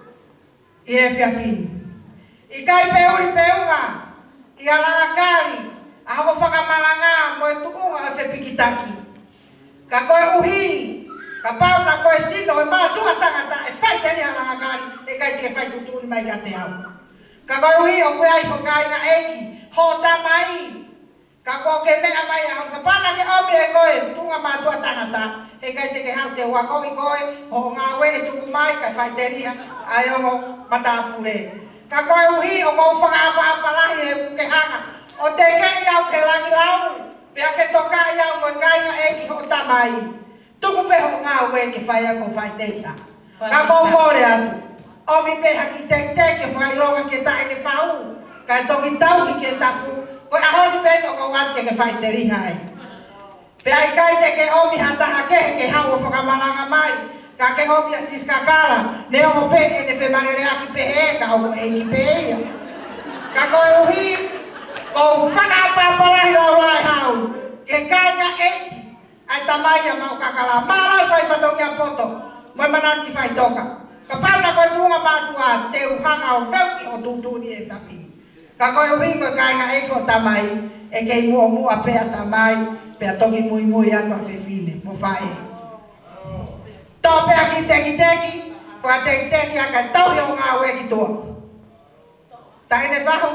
S4: I e whiawhini. I kai peuri peunga. I alanga kari. A hoko whakamalanga mo e tukunga e whepikitaki. Ka koe uhi. Ka pau na koe sino e mātua tangata e whai tani nga gari e kai te fai tutu ni mai ka te au. Ka koe uhi o koe ai ko kai nga eki, ho ta mai. Ka koe ke mea mai au, ka pana ke omi e koe, tunga mātua tangata, e kai te ke hau te hua koe koe, ho ngā we e tuku mai, kai fai te ria, ai ongo matapure. Ka koe uhi o kou whakaapa lahi e uke hanga, o te kei au ke langi lau, pia ke toka i au koe kai nga eki ho ta mai. Tuku pe ho ngā we ke whai a ko whai te ria. Ka kou kore atu. Omi pe haki te ke whai longa ke tae ke whau. Kai toki tau ki ke tafu. Koe ahoni pe o kou atu ke whai te riha ai. Pe ai kai te ke omi hataha ke hau o whakamalanga mai. Ka ke omi a siskakala. Ne o pe ke ne whemarere aki pe e ka o e ki pe ia. Ka koe uhi. Kou whakapapalahi lau lai hau. Ke kai nga eki. Ai tamai a mau kakala. Malai whai whatongi a poto. Moi manaki whai toka. Ka pauna koe tunga mātua te uhanga o weuki o tūtūni e whaki. Ka koe uhi koe kai nga eko tamai, e kei mua pea tamai, pea toki mui ato a whewhine, mo whae. Tō pea ki teki, wha teki a kai tauhi o ngā ue ki toa. Tai ne whahu?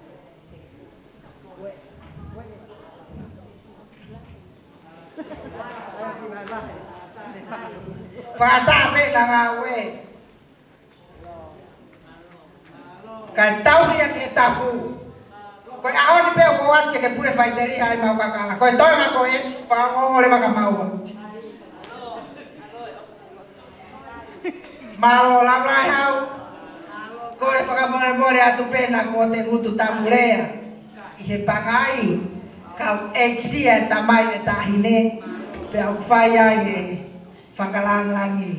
S4: Whakata pe na ngā ue. Kai tauhi a ke tafu. Koe ahoni pe o koat ke pure whaiteri hai mau kakala. Koe toi ngā koe, whakangongore waka maua. Malo lamlai hau. Kore whakamore atu pena ko te ngutu tamurea. I he pangai. Kau eksia tamai e tahine. Pe au whai ai e whakalangangi.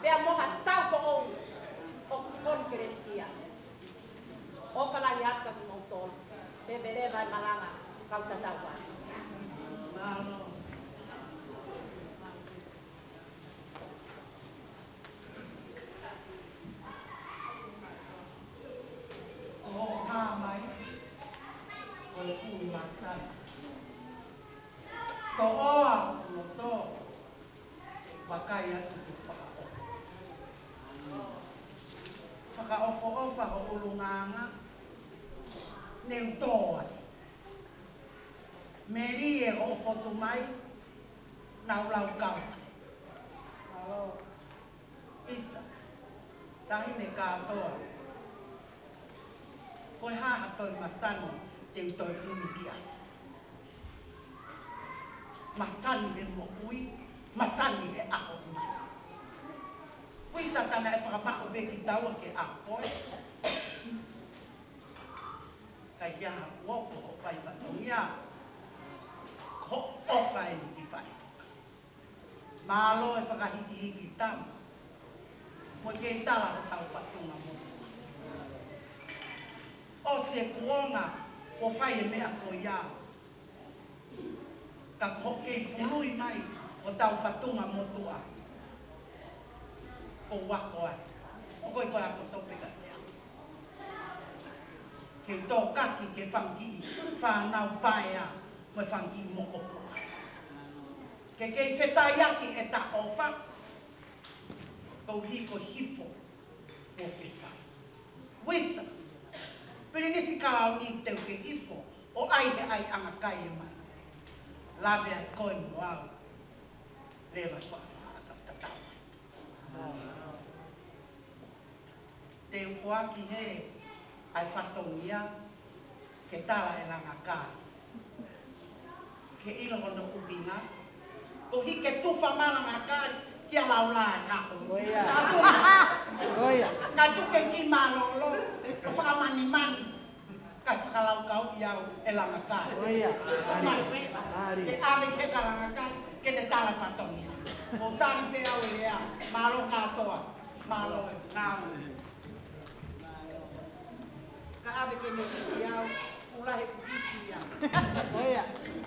S7: Pea moha tau po o kon kereskia. O pala yaka ki montol. Bebere vai malanga kau tatawa.
S1: Malo. Oh, hamai. Oi kui masan. Toa loto. Bakaya tu whakaofo. Whakaofo-ofa o ulunganga. Neu toa. Meri e o foto mai. Nau lau kau. Isa. Tahi ne kātoa. Koe haha toi masani te toi pumiki ai. Masani le mo ui, masani le aho mai. Kuisa tana e whakamau veki taua ke apoe. Kai kia ha uofo o whai whatongia. Ko o whai ni ki whai. Mālo e whakahiki-hiki tamu. Mo ke tala o tau whatunga mo. O se kuonga o whai e mea ko iau. Ka hoke pului mai o tau whatunga motua. Ko wako ai. O koe koe ako sopeka te au. Ke tō kaki ke whangi whanau pae a mo whangi mo opo. Ke kei whetai aki e ta ofa. Kou hiko hifo o ke whai. Wisa. Pere nisi karau ni teu ke hifo o ai he ai anga kai e mai. Lawe ai koe mo au. Rewa whaaka tatau. Te ufuaki he ai whatongia ke tala e langa kai. Ke ilo hono ubinga. Ko hi ke tufa malanga kai kia laula e kako. Nga tuke ki malolo. O whakamani mani. Kai whakalau kau iau e langa kai. Ke ave ke ka langa kai. Ke te tala whatongia. O tani pe au e lea. Malo katoa. Malo e ngāu. Ka ave ke me iau. Ulahe kukiki iau.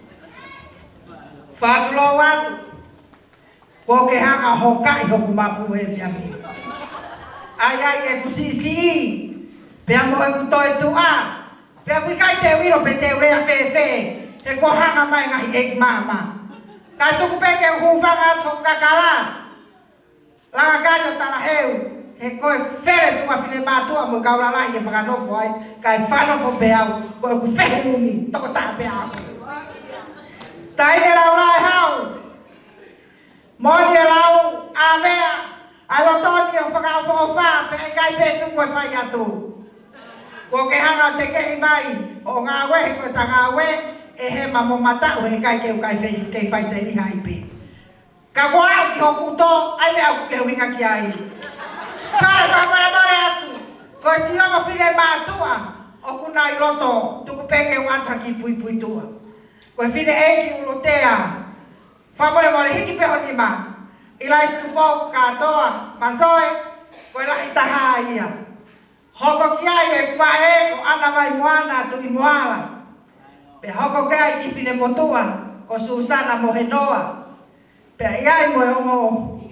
S4: Whātulo watu. Ko ke hanga hokai hoku mafu e whiami. Ai e kusisi i. Pea mo e kutoe tu a. Pea kui kai te wiro pe te urea whewhe. He ko hanga mai ngahi e mama. Kai tuku peke hūwhanga toku kakala. Langa kari o tala heu. He koe where tu mawhine mātua mo kaura lai e whakanofo ai. Kai whanofo pe au. Ko e ku whehe muni. Toko tā pe au. Taine lau lai hau. Moni e lau awea. Ai lotoni o whakaofo o wha. Pe e kai pe tu koe whai atu. Ko ke hanga te kehi mai. O ngā we he koe ta ngā we. E he mamo matau he kai keu kai kei whai te riha i pe. Ka kua au ki hoku tō. Ai me au keu hinga ki ai. Kare whamara more atu. Ko si ongo whine mātua. O kuna i loto. Tuku peke u anta ki pui pui tua. Ko whine eiki ulotea. Whamore more hiki peho ni ma. Ila istupou katoa. Masoe. Ko ila itaha ia. Hoko ki ai e whae ko ana mai moana tu i moala. Pe hoko ki ai ki whine motua. Ko Susana mo he noa. Pe iai mo e ongo.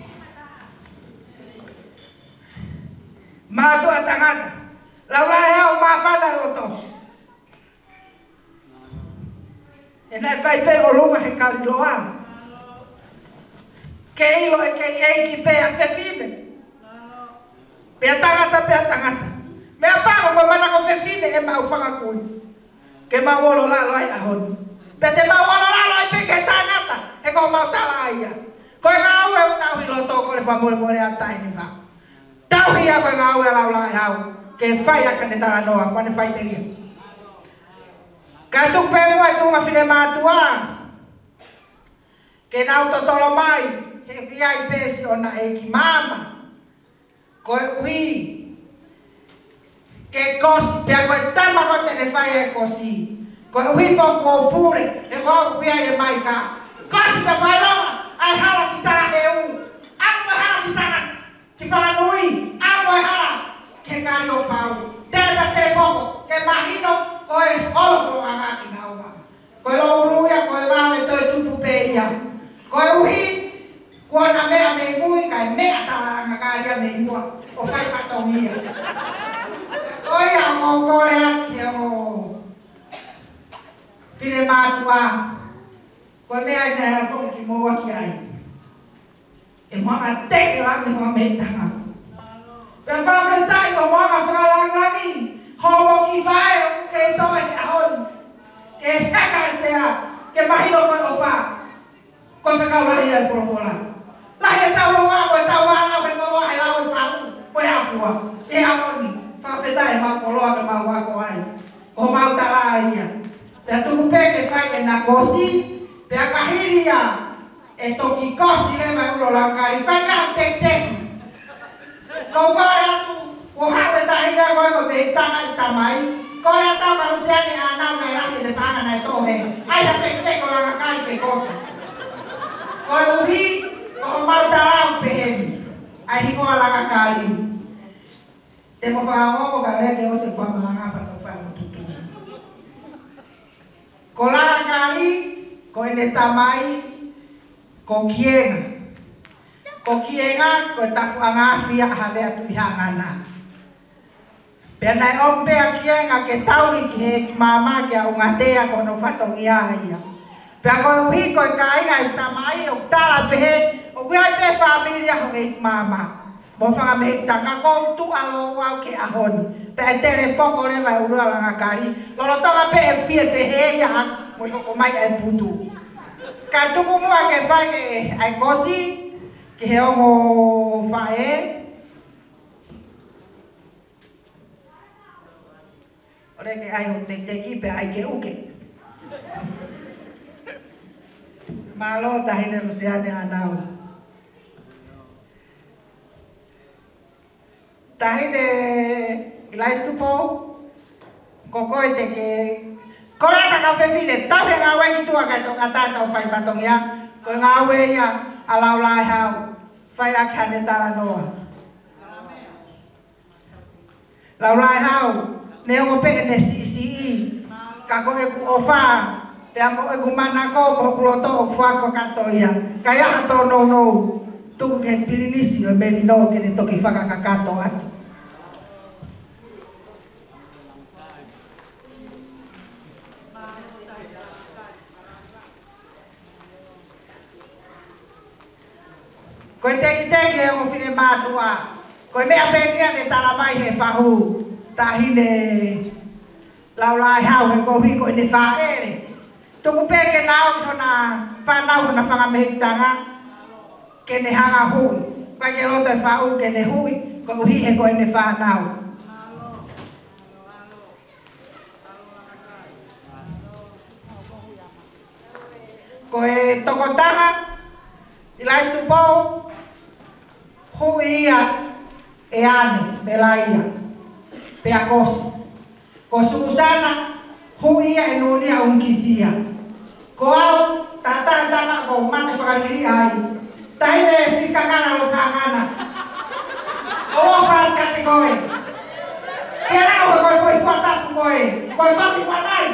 S4: Mātua tangata. Laura e au mawhana loto. E nai whai pe o lunga he kariloa. Ke ilo e ke eiki pe a whewhine. Pe a tangata. Mea whako ko mana ko whewhine e mau whanga kui. Ke mau olo lalo ai ahoni. Pe te mau olo lalo ai pe ke tangata. E ko mau tala aia. Ko e ngā au e utau hi loto ko le whamore a taini wha. Tau hi a ko e ngā au e lau lai hau. Ke whai a kane tala noa. Kwane whai te ria. Ka tuk pe mua e tunga whine mātua. Ke nau to tolo mai. He kiai pesi o na e ki mama. Ko e ui. Ke kosi. Pea ko e tama ko te ne whai e kosi. Ko e ui fo ko pure. E ko au pia e mai ka. Kosi pe whai ronga. Ai hala ki tala e u. Aku me hala ki tala. Ki a mea me mui kai mea talaranga karia me mua o whai patongia. Oi a ngō kore aki a ngō whine mātua. Koe mea i nea koe ki mua ki ai. E mua teke rami hoa me tanga. Pea whawhetai ko mua whakalangangi. Homo ki whae o ke toi ki ahoni. Ke heka e sea. Ke mahino koe o wha. Koe whakau lahi ai whorofora. Lahi e tau ronga koe tau wāna koe koe wahe lau e whamu. Koe awhua. E ahoni. Whawhetai mau koloa ke mau wako ai. Ko mau tala ia. Pea tuku peke whai e na kosi. Pea kahiria. E toki kosi le mai ulo langkari. Pai kau tek teki. Kau kore atu. Ko hape tahina koe ko me tanga i tamai. Kore atau marusiani anau nai rahi de panga nai tohe. Ai ha tek tek o langkari ke kosi. Koe uhi. Ko mau tarau peheni. Ai hiko alanga kari. Te mo whaangomo ka reke o se whamalanga pa tau whaangotutu. Ko langa kari. Ko ene tamai. Ko kienga. Ko kienga ko tafu angafia have atu ihangana. Pea nai ompea kienga ke tau ki he mama kia ungatea ko no whatongia ia. Pea ko uhi ko kainga i tamai o tala pehe o kuai pe familia ho ke mama. Mo whanga me tanga ko tu alo wau ke ahoni. Pea tere poko le mai urua langa kari. Lolo tonga pe e fie pehe ia mo i mai e putu. Ka tuku mua ke whai ai kosi. Ke he ongo whae. Ore ke ai o te teki pe ai ke uke. Malo tahine rusiane anau. Tahine ilais tupo. Kokoi te ke. Korata ka whewhine. Tau he ngā wai ki tua kai tō katata o whai whatongia. Ko ngā wai ia. Alau lai hau, whai ake hane tara noa. Lau lai hau, ne ongo pe ne si ka ko e ku ofa, pe amo e ku mana ko mo kuloto o whako kato ia. Kaya ato no, tuku ke pirinisi o meri no ke ne toki whaka kakato atu. Koe teki e o whine mātua. Koe mea pēkia ne tala mai he whahu. Tahine lau lai hau he kohi koe ne whaere. Tuku pēke nao ki hona whanau hona whangamehitanga. Ke ne hanga hui. Koe ke loto e whau ke ne hui. Koe uhi he koe ne whanau. Koe tokotanga. Ilai tupou. Hui ia e ane, melaia, pea kosi. Ko Susana, hui ia e nunia unkisia. Ko au, tata ko mate whakariri ai. Tahine siska ngana lo tāngana. O whai kate koe. Pea rao he koe foi fuatapu koe. Koe toki whanai.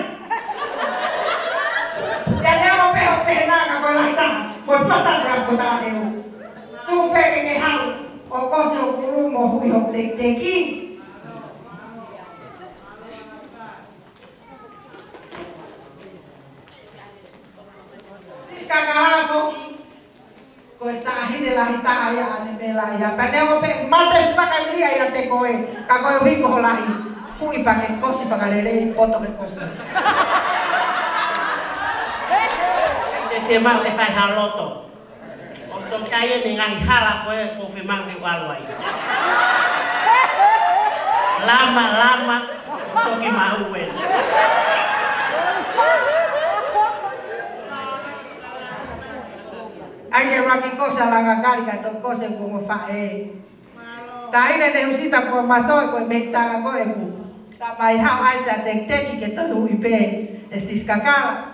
S4: Pea neo pehe nanga koe laita. Koe fuatapu am ko tala heu. Tuku peke ke hau, o kose o kurumo hui o teki. Tiska kara foki, koe tahine lahi taha ia ane me lahi ia. Pane o pe mate whakariri ai a te koe, ka koe hui koho lahi. Hui pake kosi whakarere, poto ke kosi.
S3: Te whimau te whai hao loto. O tō kai ni ngahi hala koe ko whimau ke waluai. Lama, toki mauen.
S4: Ai ke waki kosa langa kari ka tō kose ko mo whae. Taine ne usita ko masoe koe me tanga koe ku. Ta mai hao ai sa tek teki ke tō hui pe. E siskakala.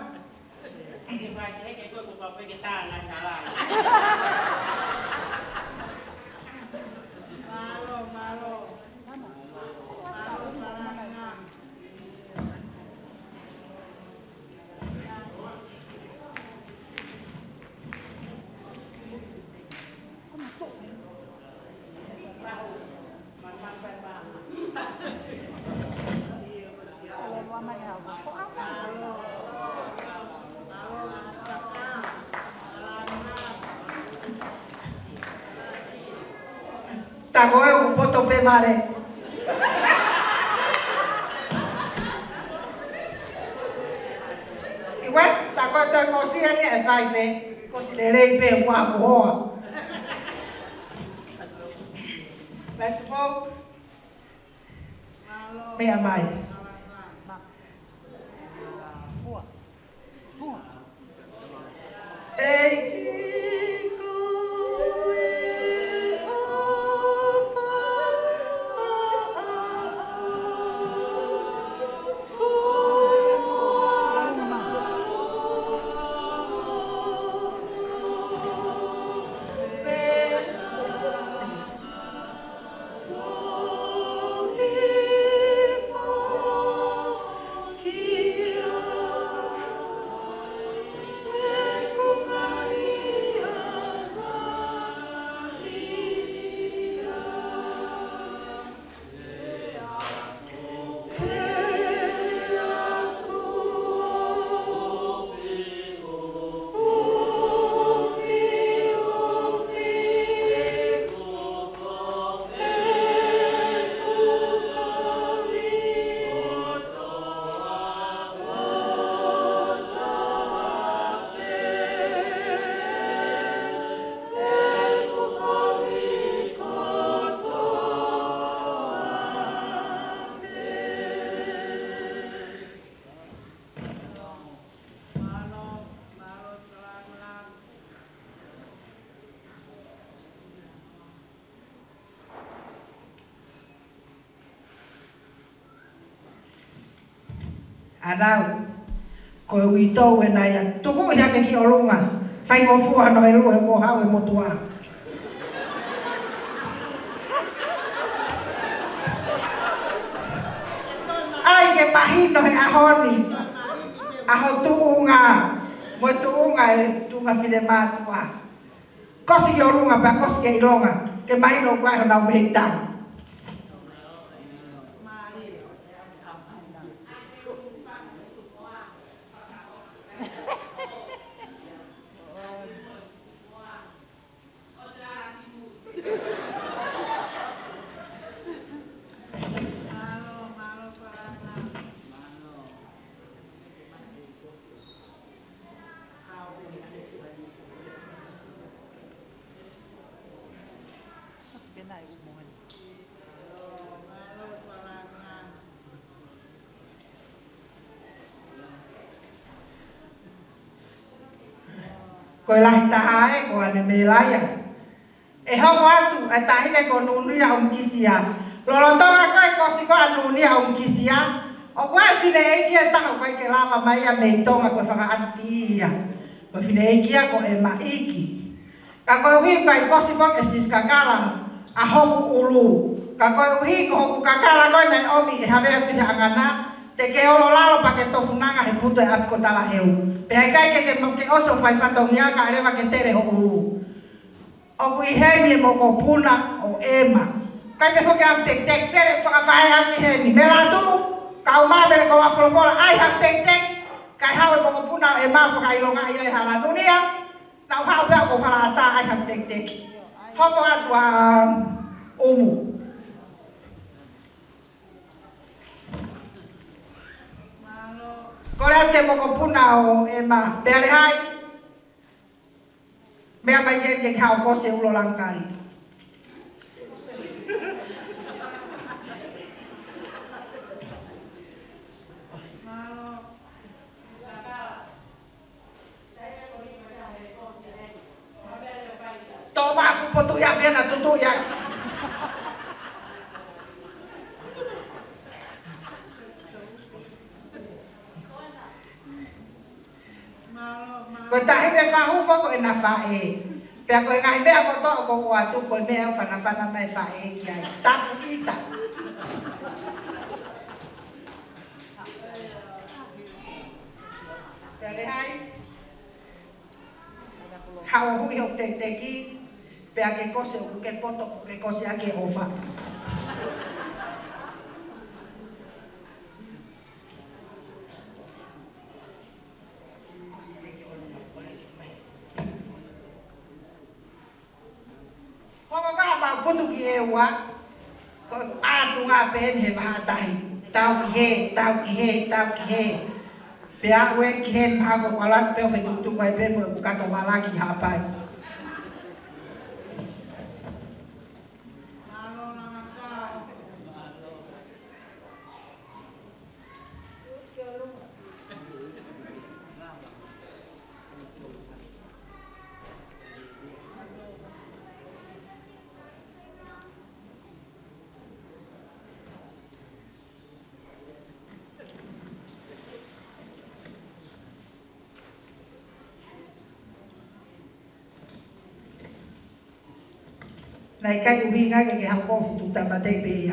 S4: Ta koe o poto pe mare. Iwe, ta koe toi kosi ani e whai pe. Kosi le rei pe ua kohoa. Let's go. Mea mai. Anau, ko ui tau e nai a tuku i hake ki o runga, whai ko fua no e lua e ko hau e motua. Ai ke mahino he ahoni, aho tuunga, mo tuunga e tuunga while mātua. Kosi ki o runga pa kosi ke ilonga, ke mahino kwa e honau mehi tau. Koe lahi taha e ko ane me laia. E hoko atu, e tahine ko nunia umkisia. Lolotonga koe kosi ko anunia umkisia. O koe whine eiki e taha koe ke lama mai a mei tonga koe whakaantia. Koe whine eiki a ko e maiki. Ka koe uhi koe kosi ko ke sis kakala a hoku ulu. Ka koe uhi ko hoku kakala koe nai omi e havea tuhi angana. Te ke olo lalo pa ke tofunanga he puto e apiko tala heu. Pehai kai ke oso whai whatongia ka arewa ke tere ho ulu. O kui heni e moko puna o ema. Kai pe whoke au tek tek where whakawhae au ki heni. Me la tu, ka o mabere ko wafolofola ai hau tek tek. Kai hau e moko puna o ema whakailonga i ai hala nunia. Nau hau peo ko kala ata ai hau tek tek. Hoko atu a umu. Kore te moko puna o ema. Beale hai. Mea mai yen ke kau kose ulo langkari. Toma fupo tu ya viena tutu ya. Ko tahi me whahu whako e na whae. Pea koe ngai mea ko toa ko watu koe mea whana mai whae ki ai. Tapu ita. Pea le hai. Hawa hui hok te teki. Pea ke kose o ke poto ke kose a ke ofa. potu ki e wa ko atu ngā pen he maha tahi tau ki he tau ki he tau ki he pe a wen ki he maha ko walat pe o fe tuku ai pe mo bukato malaki hapai Nai kai uhi nga ke ha ko futu tamatei pe ya.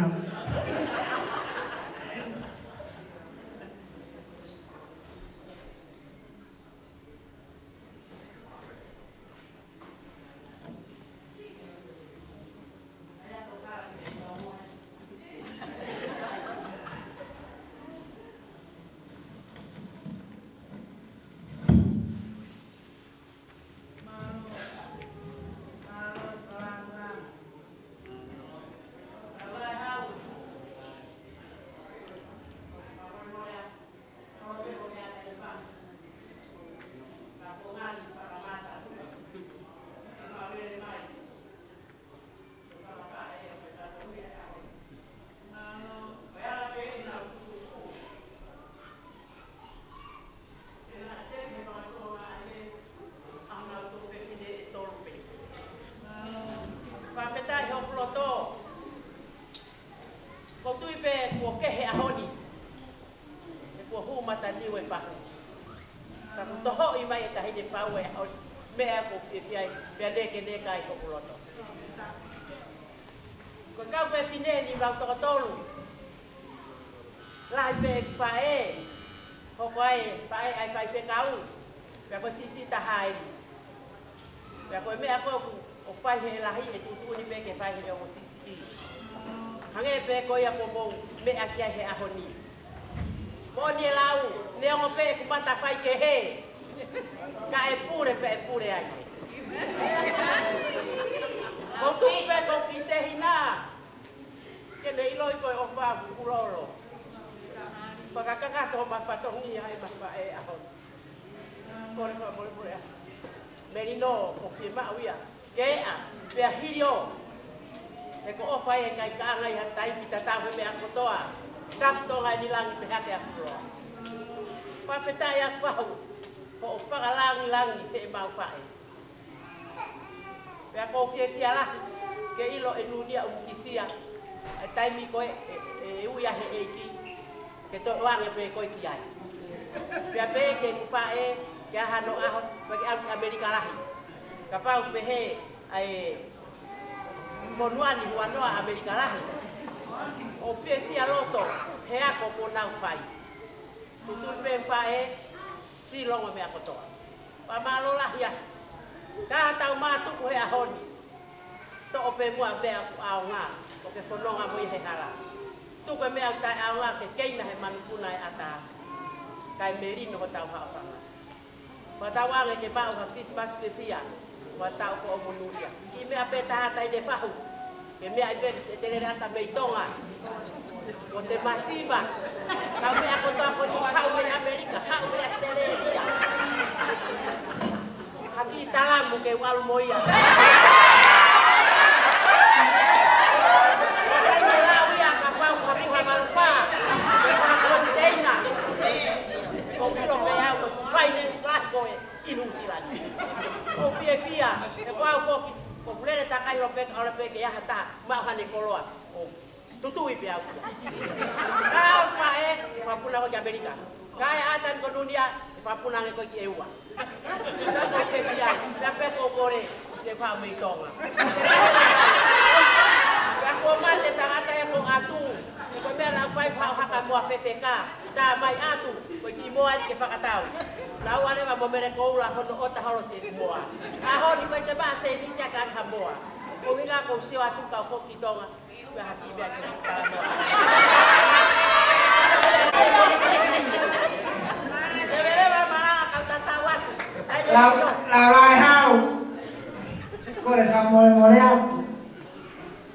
S4: La lai hau ko le fa mo atu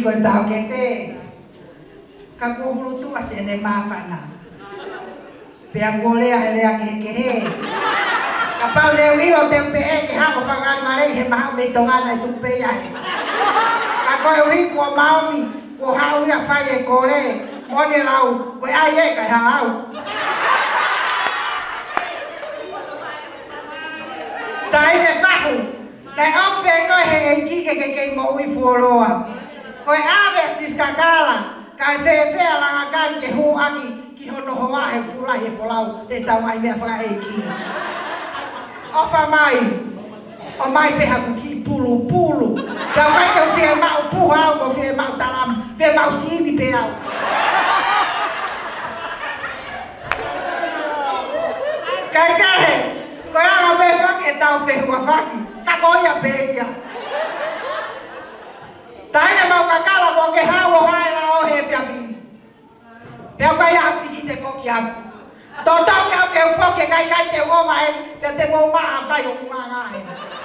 S4: ko e tau ke te. Ka kua hulu tua se ne mawhana. Pea kua lea he lea ke he. Ka pau leo ilo te upe e ke hako whangari marei he maha me tongana e tupe ia he. Ka koe uhi kua maomi, kua hau ia whai e kore, mone lau, koe ai e kai hau. Tai me whahu, nei ope koe he e kike ke mo ui fuoroa. Koe awe sis kakala, kai whea langa kari ke hu aki ki hono hoa he furai he folau te tau ai mea whaka e ki. Ofa mai, o mai peha ku ki pulu. Pea kai ke whia mau puhau, ko whia mau talam, whia mau siini peau. Kai kahe, koe anga me whaki e tau whehua whaki, ka koia peia. Taina mau kakala ko ke hau o haera o he whiawhini. Pea kai au tiki te whoki aku. Tō tau ki au ke u whoki kai te uoma e, pea te mō maa whai o ngā e.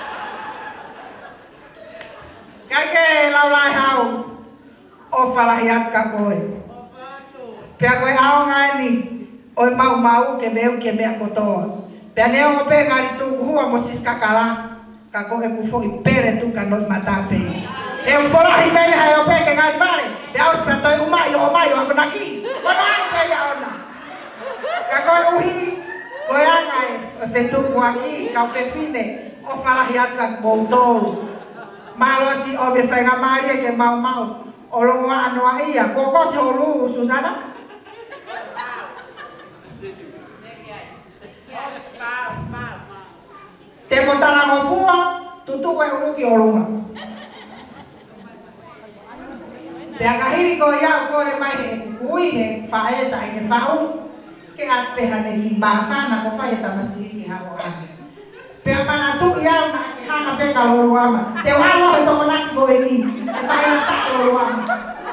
S4: Kai ke lau lai hau, o whalahi atu ka koe. Pea koe ao ngai ni, oi mau ke meu ke mea kotoa. Pea neo o pe ngari tūku hua mo sis kakala, ka koe ku fo i pere tu ka noi matape. E un folahi pei hai o pe ke ngari mare, pea aus pea toi umai o ako naki. Kono ai pei a ona. Ka koe uhi, koe angai, o whetuku aki, ka upe fine, o whalahi aka moutou. Malo si o me whainga maria ke mau, o longa anoa ia, koko se o luu, Susana? Te motana mo fua, tutu koe uruki o lunga. Pea kahiri ko iau kore mai he kui he whaeta i ne whau, ke at peha ne ki mawhana ko whaeta masiki ki hako ane. Pea mana tu iau na ki hanga peka loruama, te wano he toko naki ko e ni, e mai na ta loruama.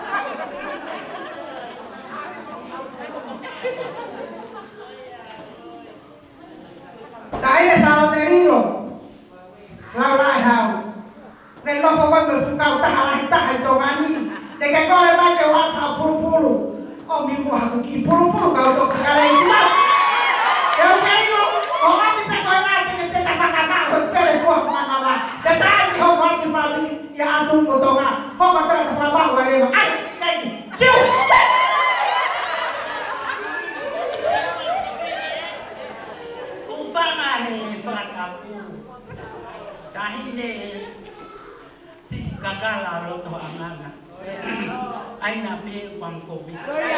S4: Taine salo te riro, lau lai hau. Ke lofo koe me fukau taha lahi taha i tō mani. Ne ke kore mai ke wata pulu. O mi mua haku ki pulu kau tō whakarei ki mau. Te o keiro, o mati pe koe mai te te whakama hoi where fua kumana wa. Te tae ki hoko haki whamini i a atungo tō ngā. Hoko tō te whamau a rewa. Ai, kei, chiu!
S3: Whanga he whakapū. Tahine sisi kakala roto anganga. Aina me wangkobi.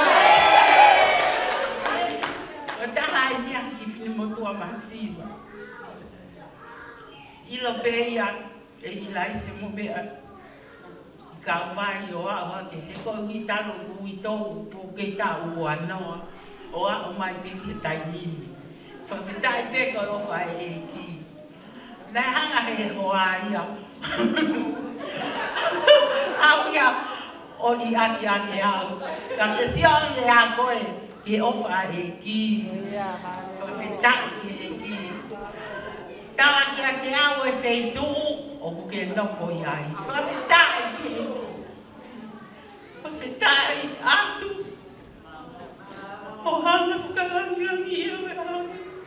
S3: O taha ia ki whini motua masiwa. Ilo peia e ilai se mo mea. Ka mai o awa ke he ko i talo ui tau po ke tau anoa. O a o mai pe ki taimini. Whawhitai peko o whai e ki. Nai hanga he hoa ia. Au ia, o ni aki au. Ka ke sion e a koe, ke o whai e ki. Whawhitai ke e ki. Tawa ki a ke au e wheitu, o kuke nofo iai. Whawhitai ke e ki. Whawhitai atu. O hana whakalangirangi e we au.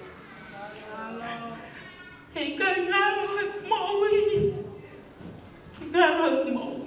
S3: Hei kai ngaro e maui. Ngaro e maui.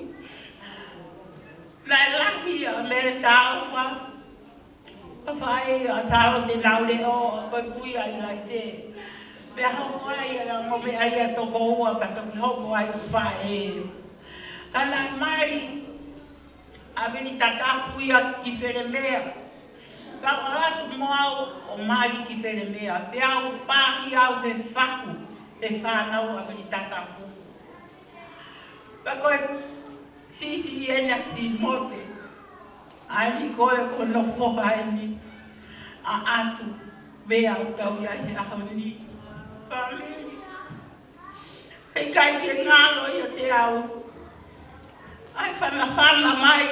S3: Lai lahi a mere tau wha. A whae a saro te naure o a koe pui ai lai te. Mea hoko ai a ngome ai a toko ua pa toki hoko ai u whae. Ka lai mai a vini tatafu ia ki where mea. Ka atu moau o mari ki where mea. Pe au pahi au he whaku. E whanau a vini tatafu. Ka koe sisi ena si mote. Aini koe o no foha aini. A atu vea o tau ia he ahoni. Pamili. Hei kai ke ngalo ia te au. Ai whana mai.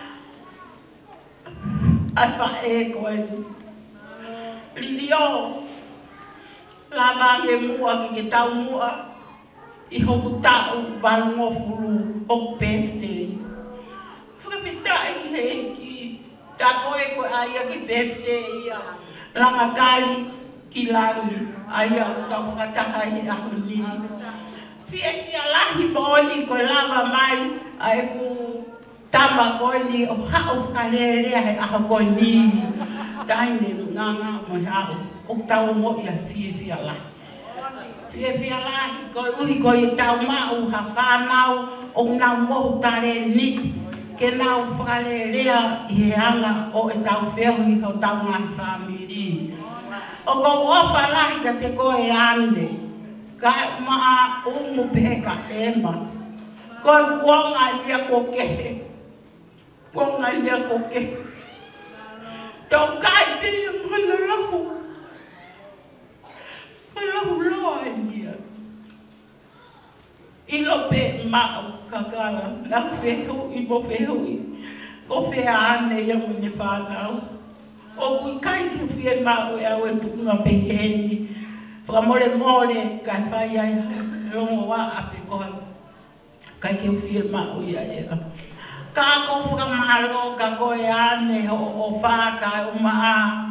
S3: Ai whae koe. Lidio. La mange mua ki ke tau mua. I hoku tau waru ngofuru o pēfteri.
S6: Ta koe ko aia ki pefte ia. Langa kali ki langi. Aia ka whakataha i ahuni. Fia lahi mooni ko lava mai. Ai ku tama koe ni o hao whakarerea he aha koe ni. Taine nganga mo hao. O tau mo ia fia lahi. Fia lahi koe uhi koe tau mau ha whanau. O nau mohu tare niti. Ke nau whakarerea i he anga o e tau whehu i kau tau ngahi whamiri. O ko ofa lahi ka te koe ane. Ka maa umu peka ema. Koe kuonga ia koke. Kuonga ia koke. Tau kai pia mana lahu. Lahu loa e nia. Ilo pe maa kakala. Nau whehu i mo whehu i. Ko whea ane ia mune whanau. O kui kai ki whie maa ue au e tukunga pe heni. Whakamore mole kai whai ai rongo wa ape koe. Kai ki whie maa ue ai era. Ka kou whakamalo ka koe ane o whaka o maa.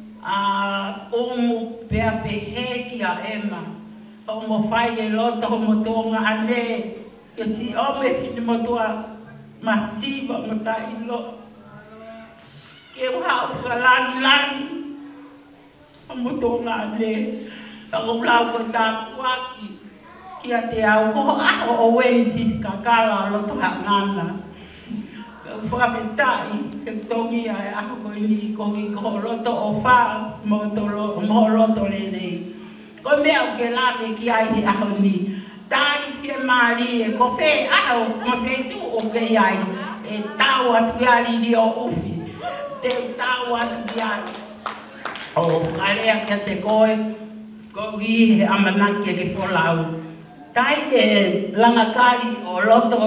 S6: Omu pea pe heki a ema. O mo whai e lota o mo tonga ane. Ke si ome whine mo tua masiva mo ta ilo. Ke whao whakalani o mo tonga ane. Ako lau ko ta kuaki. Kia te au ko aho o wensis kakala loto hangana. Whakawhetai, ke tongi ai aho ko ni ko loto o wha mo loto lelei. Ko mea o ke lake ki ai ni aho ni. Tari whie maari e ko whe aho ma whe tu o ke ai. E tau atu iari ni o uwhi. Te tau atu iari. O whakarea kia te koe. Ko hi he amanaki ke wholau. Tai e langakari o loto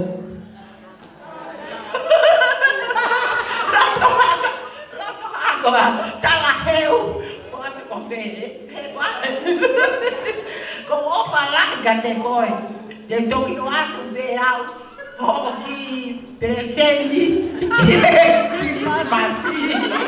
S6: Loto tala heu. Ko ame ko where. Ko ofa lahi ka te koe. Te toki o atu be au. Ho ki preseni. Ki masi.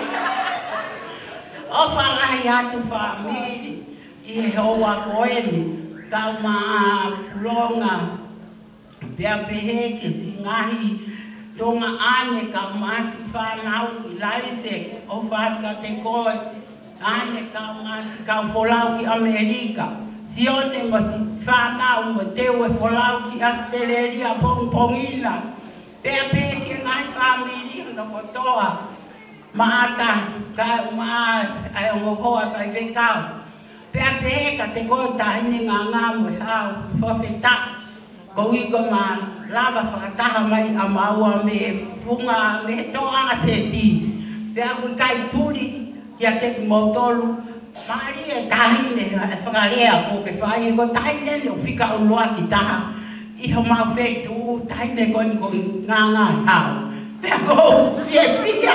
S6: Ofa lahi atu whamiri. I he hoa koe ni. Kau maa pulonga. Pea pehe ke si ngahi. Tonga ane ka masi whanau i laise o whatka te koe. Ane ka masi ka wholau ki Amerika. Sione mo si whanau mo teo e wholau ki Australia pongpongina. Pea pehe ke ngai whamiri no kotoa. Maata ka maa ai o hoa whai whekau. Pea pehe ka te koe tahine ngā ngā mo hau whawheta. Ko iko ma lava whakataha mai a maua me funga me toa a seti. Pea kui kai puri kia te motolu. Maari e tahine whakarea ko ke whai. Ko tahine o whika o loa ki taha. Iho mau whetu tahine ko ni ko ngā ngā hau. Pea ko whie whia.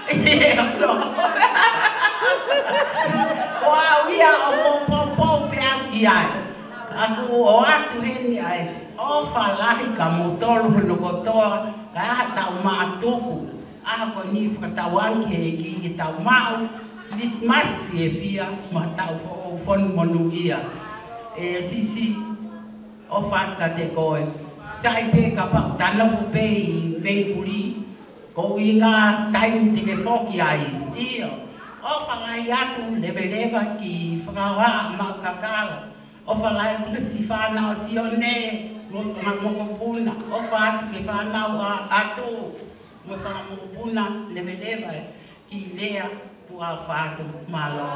S6: Wow, ia o pompompo pea ki ai. Aku o atu heni ai. O whalahi ka motolu hono kotoa. Ka aha tau mātuku. Aha ko ni whakatawangi he ki tau mau. Christmas fia ma tau whonu monu ia. E sisi o whatka te koe. Sai pe ka pakutanofu pe i Meipuri. Ko inga taimi te ke whoki ai. Ia. O whalai atu lewa ki whakawa ma kakala. O whalai atu si whanau si o ne. Mokopuna. O whaatu ke whanau atu. Mo whanamokopuna lewa ki lea pua whaatu malo.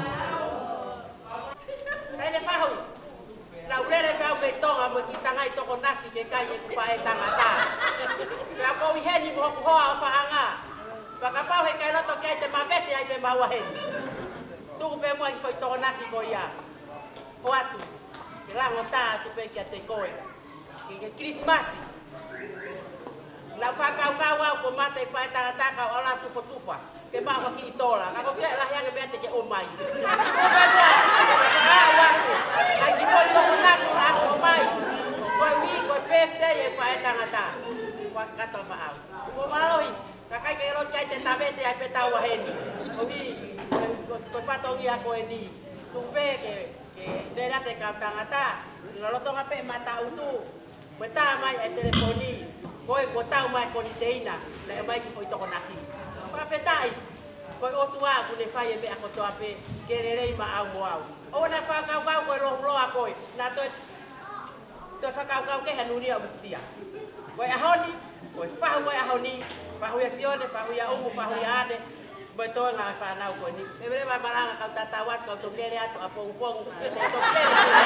S7: Hei le whahu. Lau lere pēu me tonga mo ki tangai toko naki ke kai e kupa e tangata. Pea kou i heni mo hoku hoa o whahanga. Whakapau he kai roto kei te mawete ai pe maua heni. Tuku pe mua i whai toko naki ko ia. Ho atu. Ke lango tā atu pe kia te koe. Ke Krismasi. Lau whakau kau au ko mata i whai tangata kau ala tufa tufa. Ke maua ki i tola. Kako kia lahi ake bea te ke o mai. Tupe mua. Kau atu. Ai ki whai toko naki na o mai. Koe wi, koe birthday e whai tangata. Kwa kato whaau. Ko malohi. Ka Pakai ke ro kai te tabe te ai pe tau hen. O vi ko patongi a ko eni. Tumpe ke dera te ka tangata. Lo to ngape mata utu. Beta mai ai telefoni. Koe ko tau mai ko ni teina. Le mai ki foi to konaki. Pa petai. Ko o tua ku le fai be ako to ape ke rei ma au mo au. O na fa ka ka ko lo a ko. Na to fa ka ka ke hanuri au sia. Ko ahoni, ko fa ko ahoni. Pahu ya sione, pahu ya umu, pahu ya ane. Betul nggak panau ko ni. Sebenarnya malah kau tatawat kau tunggu dia atau apa umpong. Tunggu.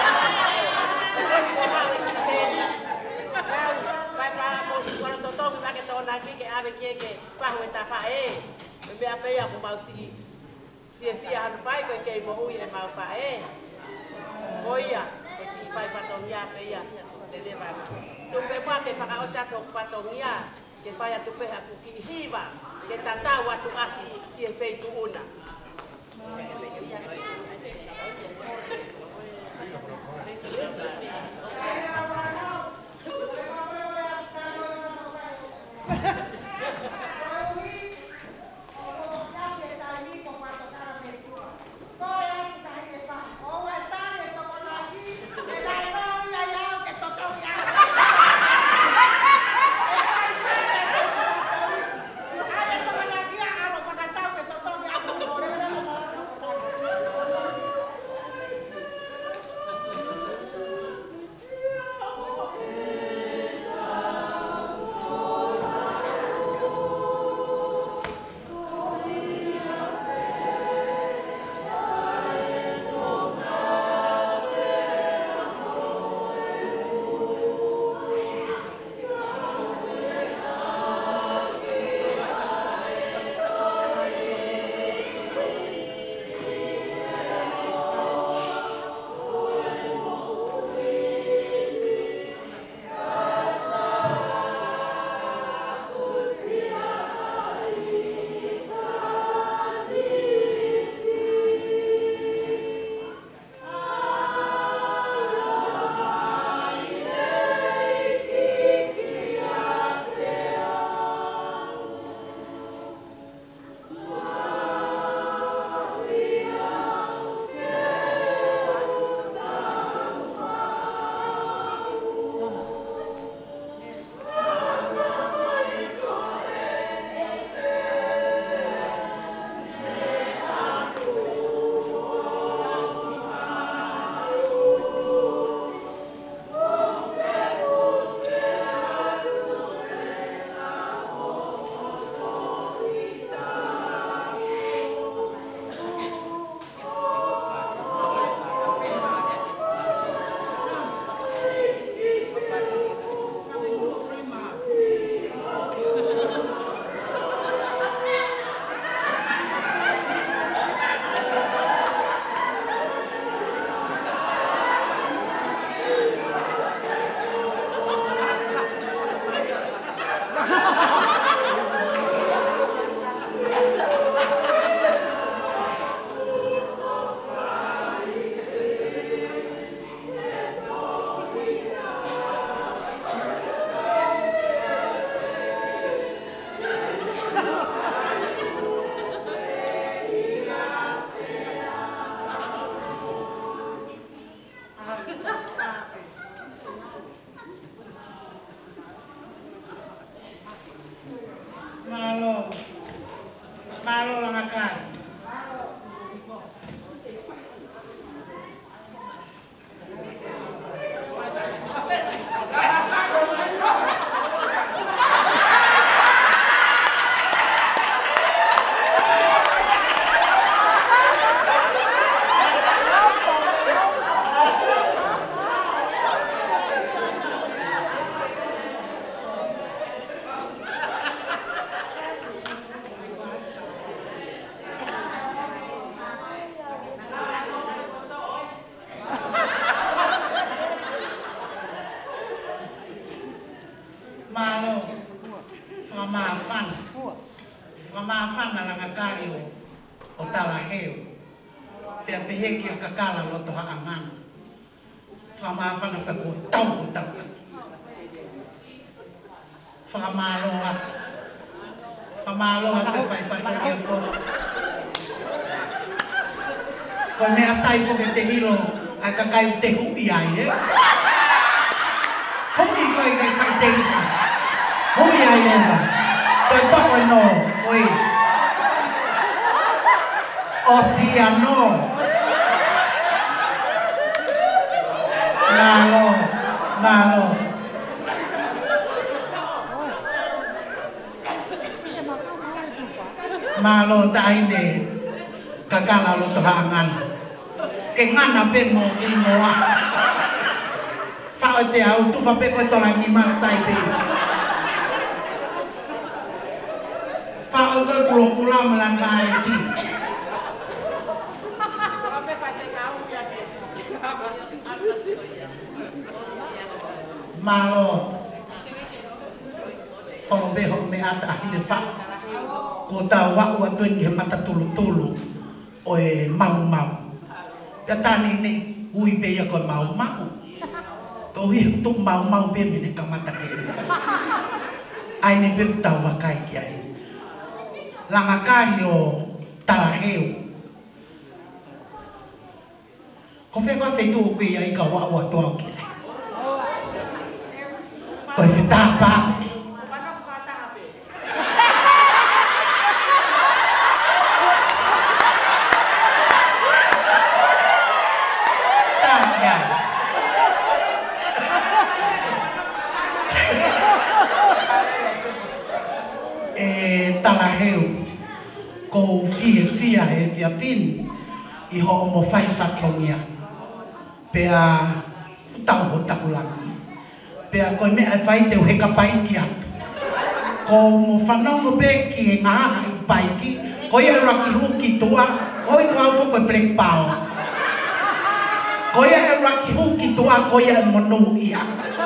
S7: Kau mau ikut sini. Kau, bapak kau si kalau totong pakai tahun lagi ke abe ke pahu tafae. Bebe apa ya aku mau si sia hanfai ko ke mau ya mau fae. Oh iya, ko fai patongnya apa ya. Dede bapak. Tunggu pakai pakai osat patongnya. Que vaya tu peja ku ki hiva que tatawa tu aki ki efeito una
S4: Malo lang akan. Malo, whamafan na langa kari o talaheo. Pea peheki a kakala loto haamana. Whamafan na pepo tau o tau. Whamalo atu.
S1: Pamalo ate fai ka ia ko. Ko me asai fo ke te hilo a ka kai te hui ai e. Hui ko i kai fai te hilo. Hui ai leva. Te toko no, oi. Oceano. Malo. Malo taine kakala lo tohangan. Ke ngana pe mo ki moa. Fa te au tu fa pe ko tola ni mak sai pe. Fa o ko kula melangai ti. Malo kalau behok me ata ahli fa ko ta wa wa tun ke mata tulu oi mau ya tani ni hui pe ya ko mau to hi tu mau be mi ne ka mata ke ai ni be ta wa kai ki ai langa kario talaheu ko fe tu ki ai ka wa to ki Koi fitapa. Tanya. Talaheu. Ko fia fin. Iho mo fai fakonia. Pea tau lagi. Pea koe me ai whai teo he ka paiki atu. Ko mo whanau mo pe ki he ngaha i paiki, ko ia raki huki tua, ko i kau whako e plek pao. Ko ia e raki huki tua, ko ia e monu ia.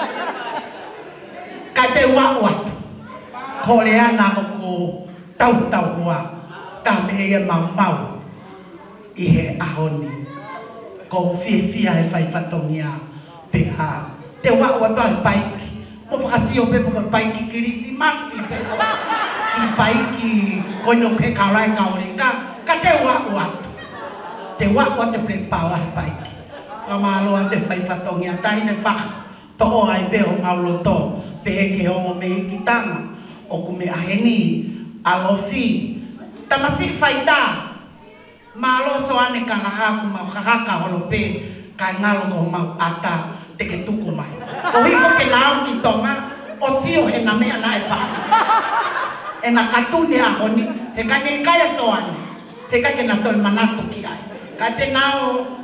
S1: Ka te wau atu. Ko le ana o ko tau hua, ka me e mau i he ahoni. Ko fia he whai whatongia pea. Te wau ato ai paiki. Mo whakasio pe po paiki kirisimasi pe po. Ki paiki koino ke kaurai kaure ka te wau ato. Te wau ato prepao ai paiki. Whamalo ate whai whatongia taine whaka. Toho ai pe o ngaulo to. Pe heke homo me ikitanga. O kume aheni. Alofi. Tamasi whai ta. Malo so ane ka ngahaku mau kakaka holo pe. Ka ngalo ko mau ata. Te ke tuku mai. Ko hifo ke nao ki tonga, o sio he na mea na e wha. E na katune a honi, he ka ne kaya soani. He ka ke na toi manatu ki ai. Ka te nao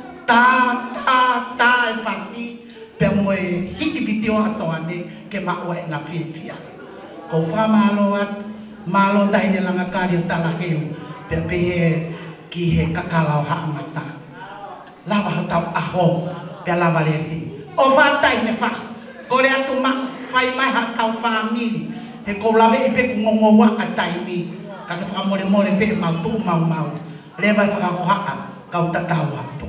S1: ta e whasi, pe moe hiki pitio a soani, ke maua e na fia. Ko wha malo taine langa kari o tala heu, pe pehe ki he kakalau haamata. Lava hatau aho, pe lava lehi. O whatai me wha, kore atu ma, whai mai ha tau whamiri, he kou lawe e pe ku ngongoa a taimi, ka te whakamore pe mau tu mau, le vai whakahohaa, kau tatau atu.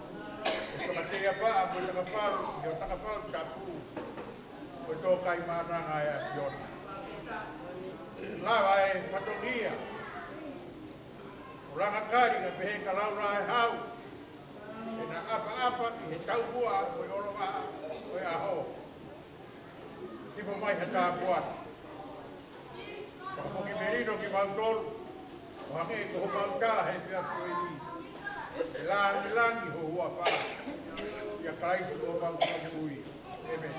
S5: Kaya pa, ako nakapal, yung nakapal, kapu. Ito kay mana ngaya yon. Laway patongia. Orang akari nga behe kalau rai hau. Ina apa-apa ki tau bua ko oro a ko aho. Tipo mai hata buat. Ko ki merino ki baltor. Wange ko balta he pia ko ini. Elang ho apa. Ya kai ko balta bui. Amen.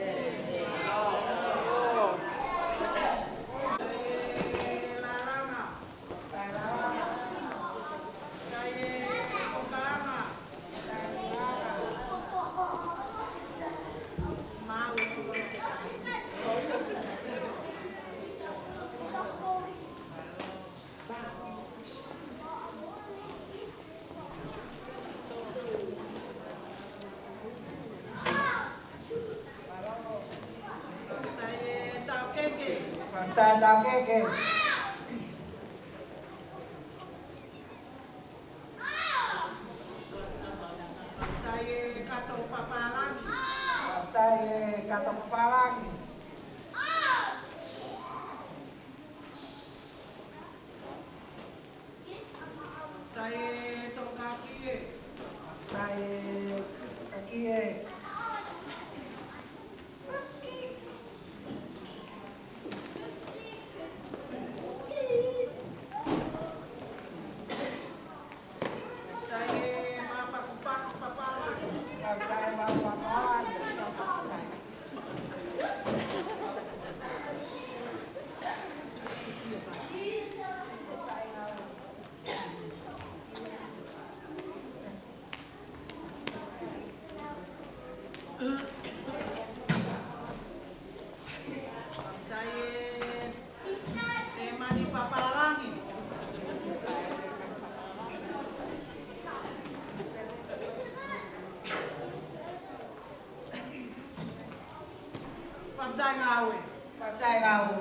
S4: Tao keke.
S1: Tayo kato papalangi.
S4: Tayo kato papalangi.
S1: Tayo to kaki.
S4: Tayo kaki. Pagday ngawe.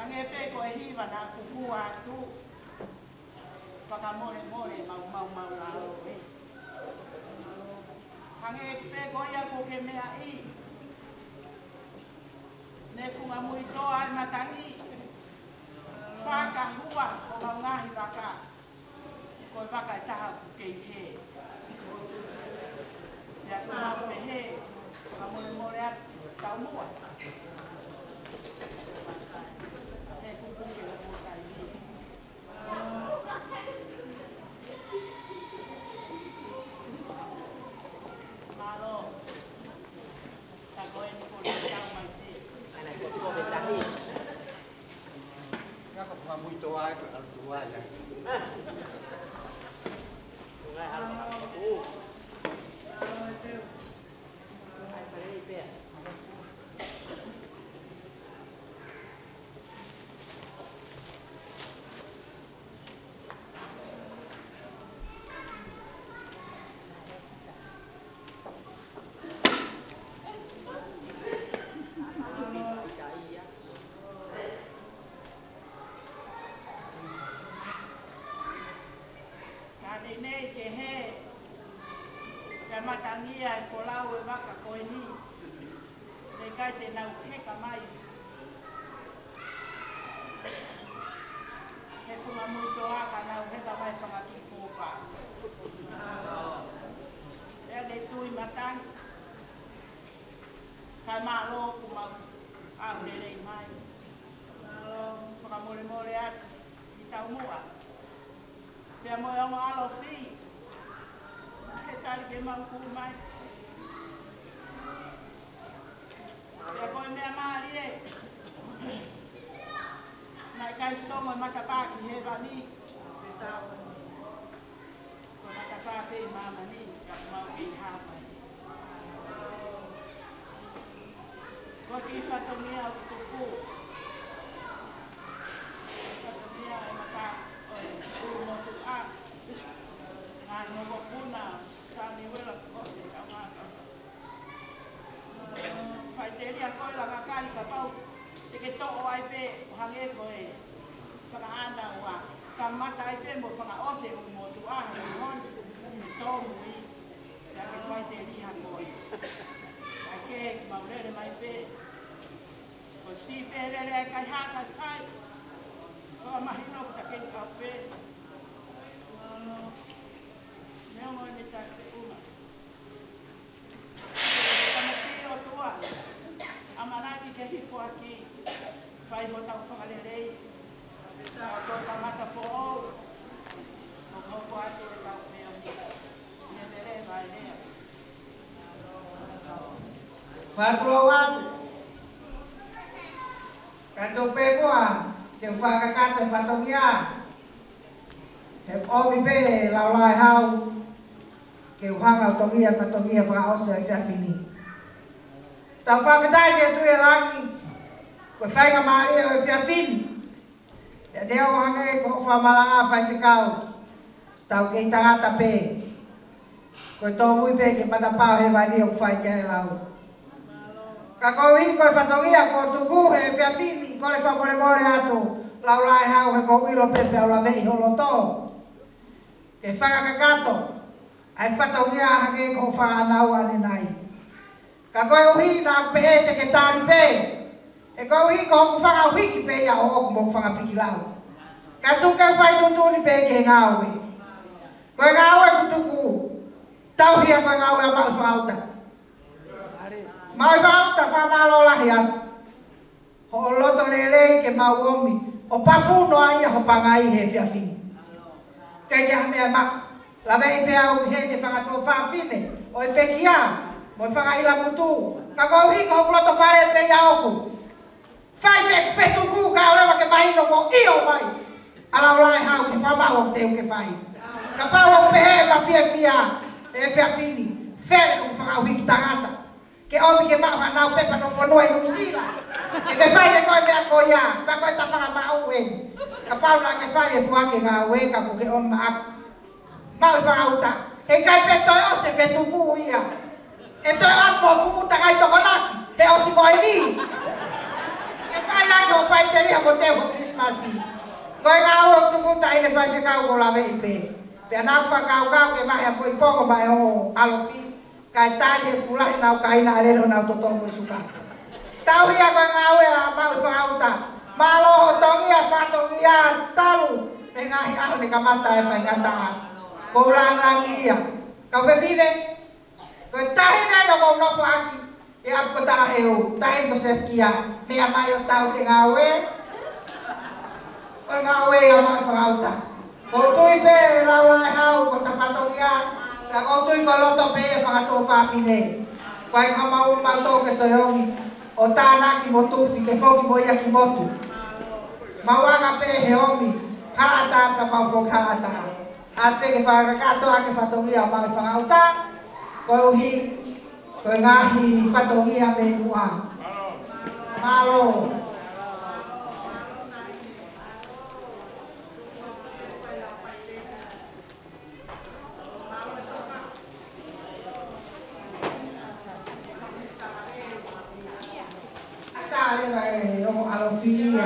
S1: Hange pe ko e hiwa na kuku atu. Whakamore more mau la o e. Hange pe ko ia ko ke mea i. Ne funga mui toa ai matangi. Whaka hua o ngau ngahi waka. Ko waka e taha ku kei he. Ia ko mau me he. Whakamore more atu. Tau mua. He kuku ke o mua kai hi. Malo. Tako e ni ko le tau mai te.
S7: Ana ko ko be tahi.
S8: Ngapa pa muito ai ko al tua ya.
S7: Ngai hal ma ku. Ai pare pe.
S1: Nei ke he ke matangia e folau e waka koe ni te kai te nau heka mai he funga muito aka nau heka mai whangaki kōpa ea le tui matang kai maa lo ku mau au le rei mai whakamore more atu i tau mua pia mo e ongo alo fi. He tari ke mau kū mai. Pia koe mea maari e. Nai kai songo e matapaki he wani. Koe matapaki e mama ni. Ka mau ke i hawai. Koe ki whatomia o tuku. Whatomia e matapaki. Ngā no puna sani wela ko te kamata. Whai te ria koe la kakari ka pau. Te ke toko ai pe hange koe. Whakaana ua. Ka mata ai pe mo whaka ose o mo tu ahe. Hon me tōmu i. Ia ke whai te ria koe. Ai ke maurere mai pe. Ko si pe rere ai kai haka whai. Whaka mahino ku ta kei kau pe. Neo mo ni ta te uma. Kamasi o tua. Amaraki ke hifo aki. Whai ho tau whakarerei. Ko kamata fo ou. O koko atu e tau mea ni. Nere vai rea.
S4: Whatua watu. Kato pepoa. Ke whakakata whatongia. He omi pe lau lai hau. Ke uhanga o tongia patongia whakaose ai whiawhini. Tau whawhetai ke tui e laki. Koe whainga maaria o e whiawhini. Ia neo hanga e ko whamalanga whai whikau. Tau kei tangata pe. Koe tō mui pe ke matapau he wani o whai kia e lau. Ka kou hiki koe whatongia ko tuku he whiawhini. Ko le whamore more ato. Lau lai hau he kou ilo pepe au la vei holo tō. Ke whakakakato. Ai whatongia hake ko whaanau ane nai. Ka koe uhi nā pehe te ke tāri pe. E koe uhi ko hoku whanga uhiki pe ia o hoku moku whanga piki lau. Ka tuke whai tutuni pe ke he ngāwe. Koe ngāwe kutuku. Tauhia koe ngāwe a mau whangauta. Mau whangauta whamalo lahi atu. Ho loto lelei ke mau omi. O papu noa ia ho pangai he whiawhini. Kei kia mea mak. Lawe i pe au he ne whangato whawhine. O i pe kia. Mo i whangaila mutu. Ka kou hi ko loto whare pe ia oku. Whai pe whetuku ka olewa ke mahino ko io mai. Alau lai hau ke whamau o te uke whai. Ka pau o pehe ma whia e whiawhini. Where o whangau hiki tangata. Ke omi ke mau hanau pepa no whanua i Nusila. E ke whai e koe mea ko ia. Pa koe ta whanga mau e. Ka pau na ke whai e fuake ngā weka ko ke omi maaku. Mau i whangauta. E kai pe toi o se whetuku ia. E toi atmo fumu tangai toko naki. He o si koe ni. E whai laki o whai te ria ko te ko Christmas. Koe ngā o tuku tai ne whai whikau ko lawe i pē. Pea nau whakau kau ke mahi a fwoi pongo mai o alofi. Kai tari he furahi nau kaina a rero nau toto mo suka. Tau hia koe ngā ue a mau whakauta. Malo ho tongia whatongia talu. Me ngahi aho ne kamata e whai ngata a. Ko rangi ia. Kau whewhine. Koe tahi ne no mau nofu aki. E ap ko tala heu. Tahi ko seskia. Mea mai o tau te ngā ue. Koe ngā ue a mau whakauta. Ko tui pe lau lai hau ko ta whatongia. Ka ko tui ko loto pe e whakato whawhine. Koe ka mau tō ke toi ongi. O tāna ki motufi ke whoki mo ia ki motu. Mawanga pe he omi. Harata ka mau whoki harata. At pe ke whakakato a ke whatongia o mau whakauta. Koe uhi. Koe ngahi whatongia me mua. Malo. Ada vai o alofia.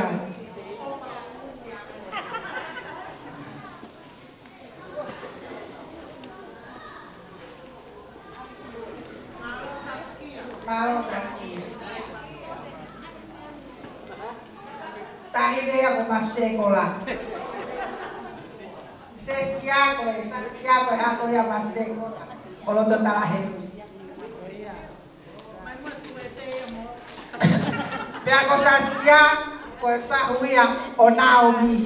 S4: Malo Saskia. Tahi dia aku masih sekolah. Saskia aku yang masih sekolah. Kalau total lahir. Pea ko Saskia, ko e whahuia o Naomi.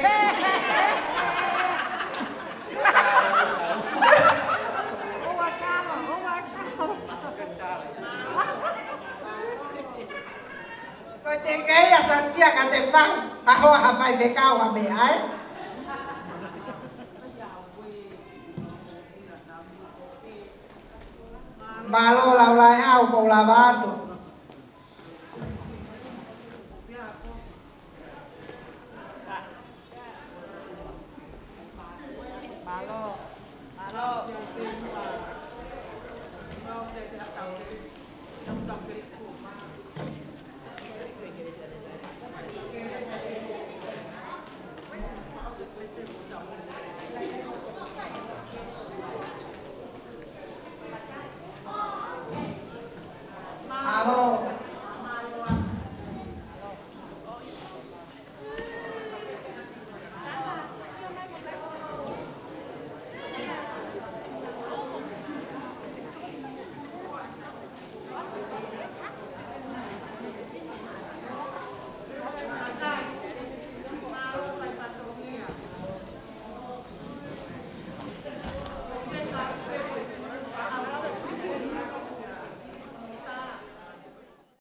S4: Ko te kei a Saskia ka te whahu, a hoa ha whai whekau a mea ai. Malo lau lai hau ko la vato.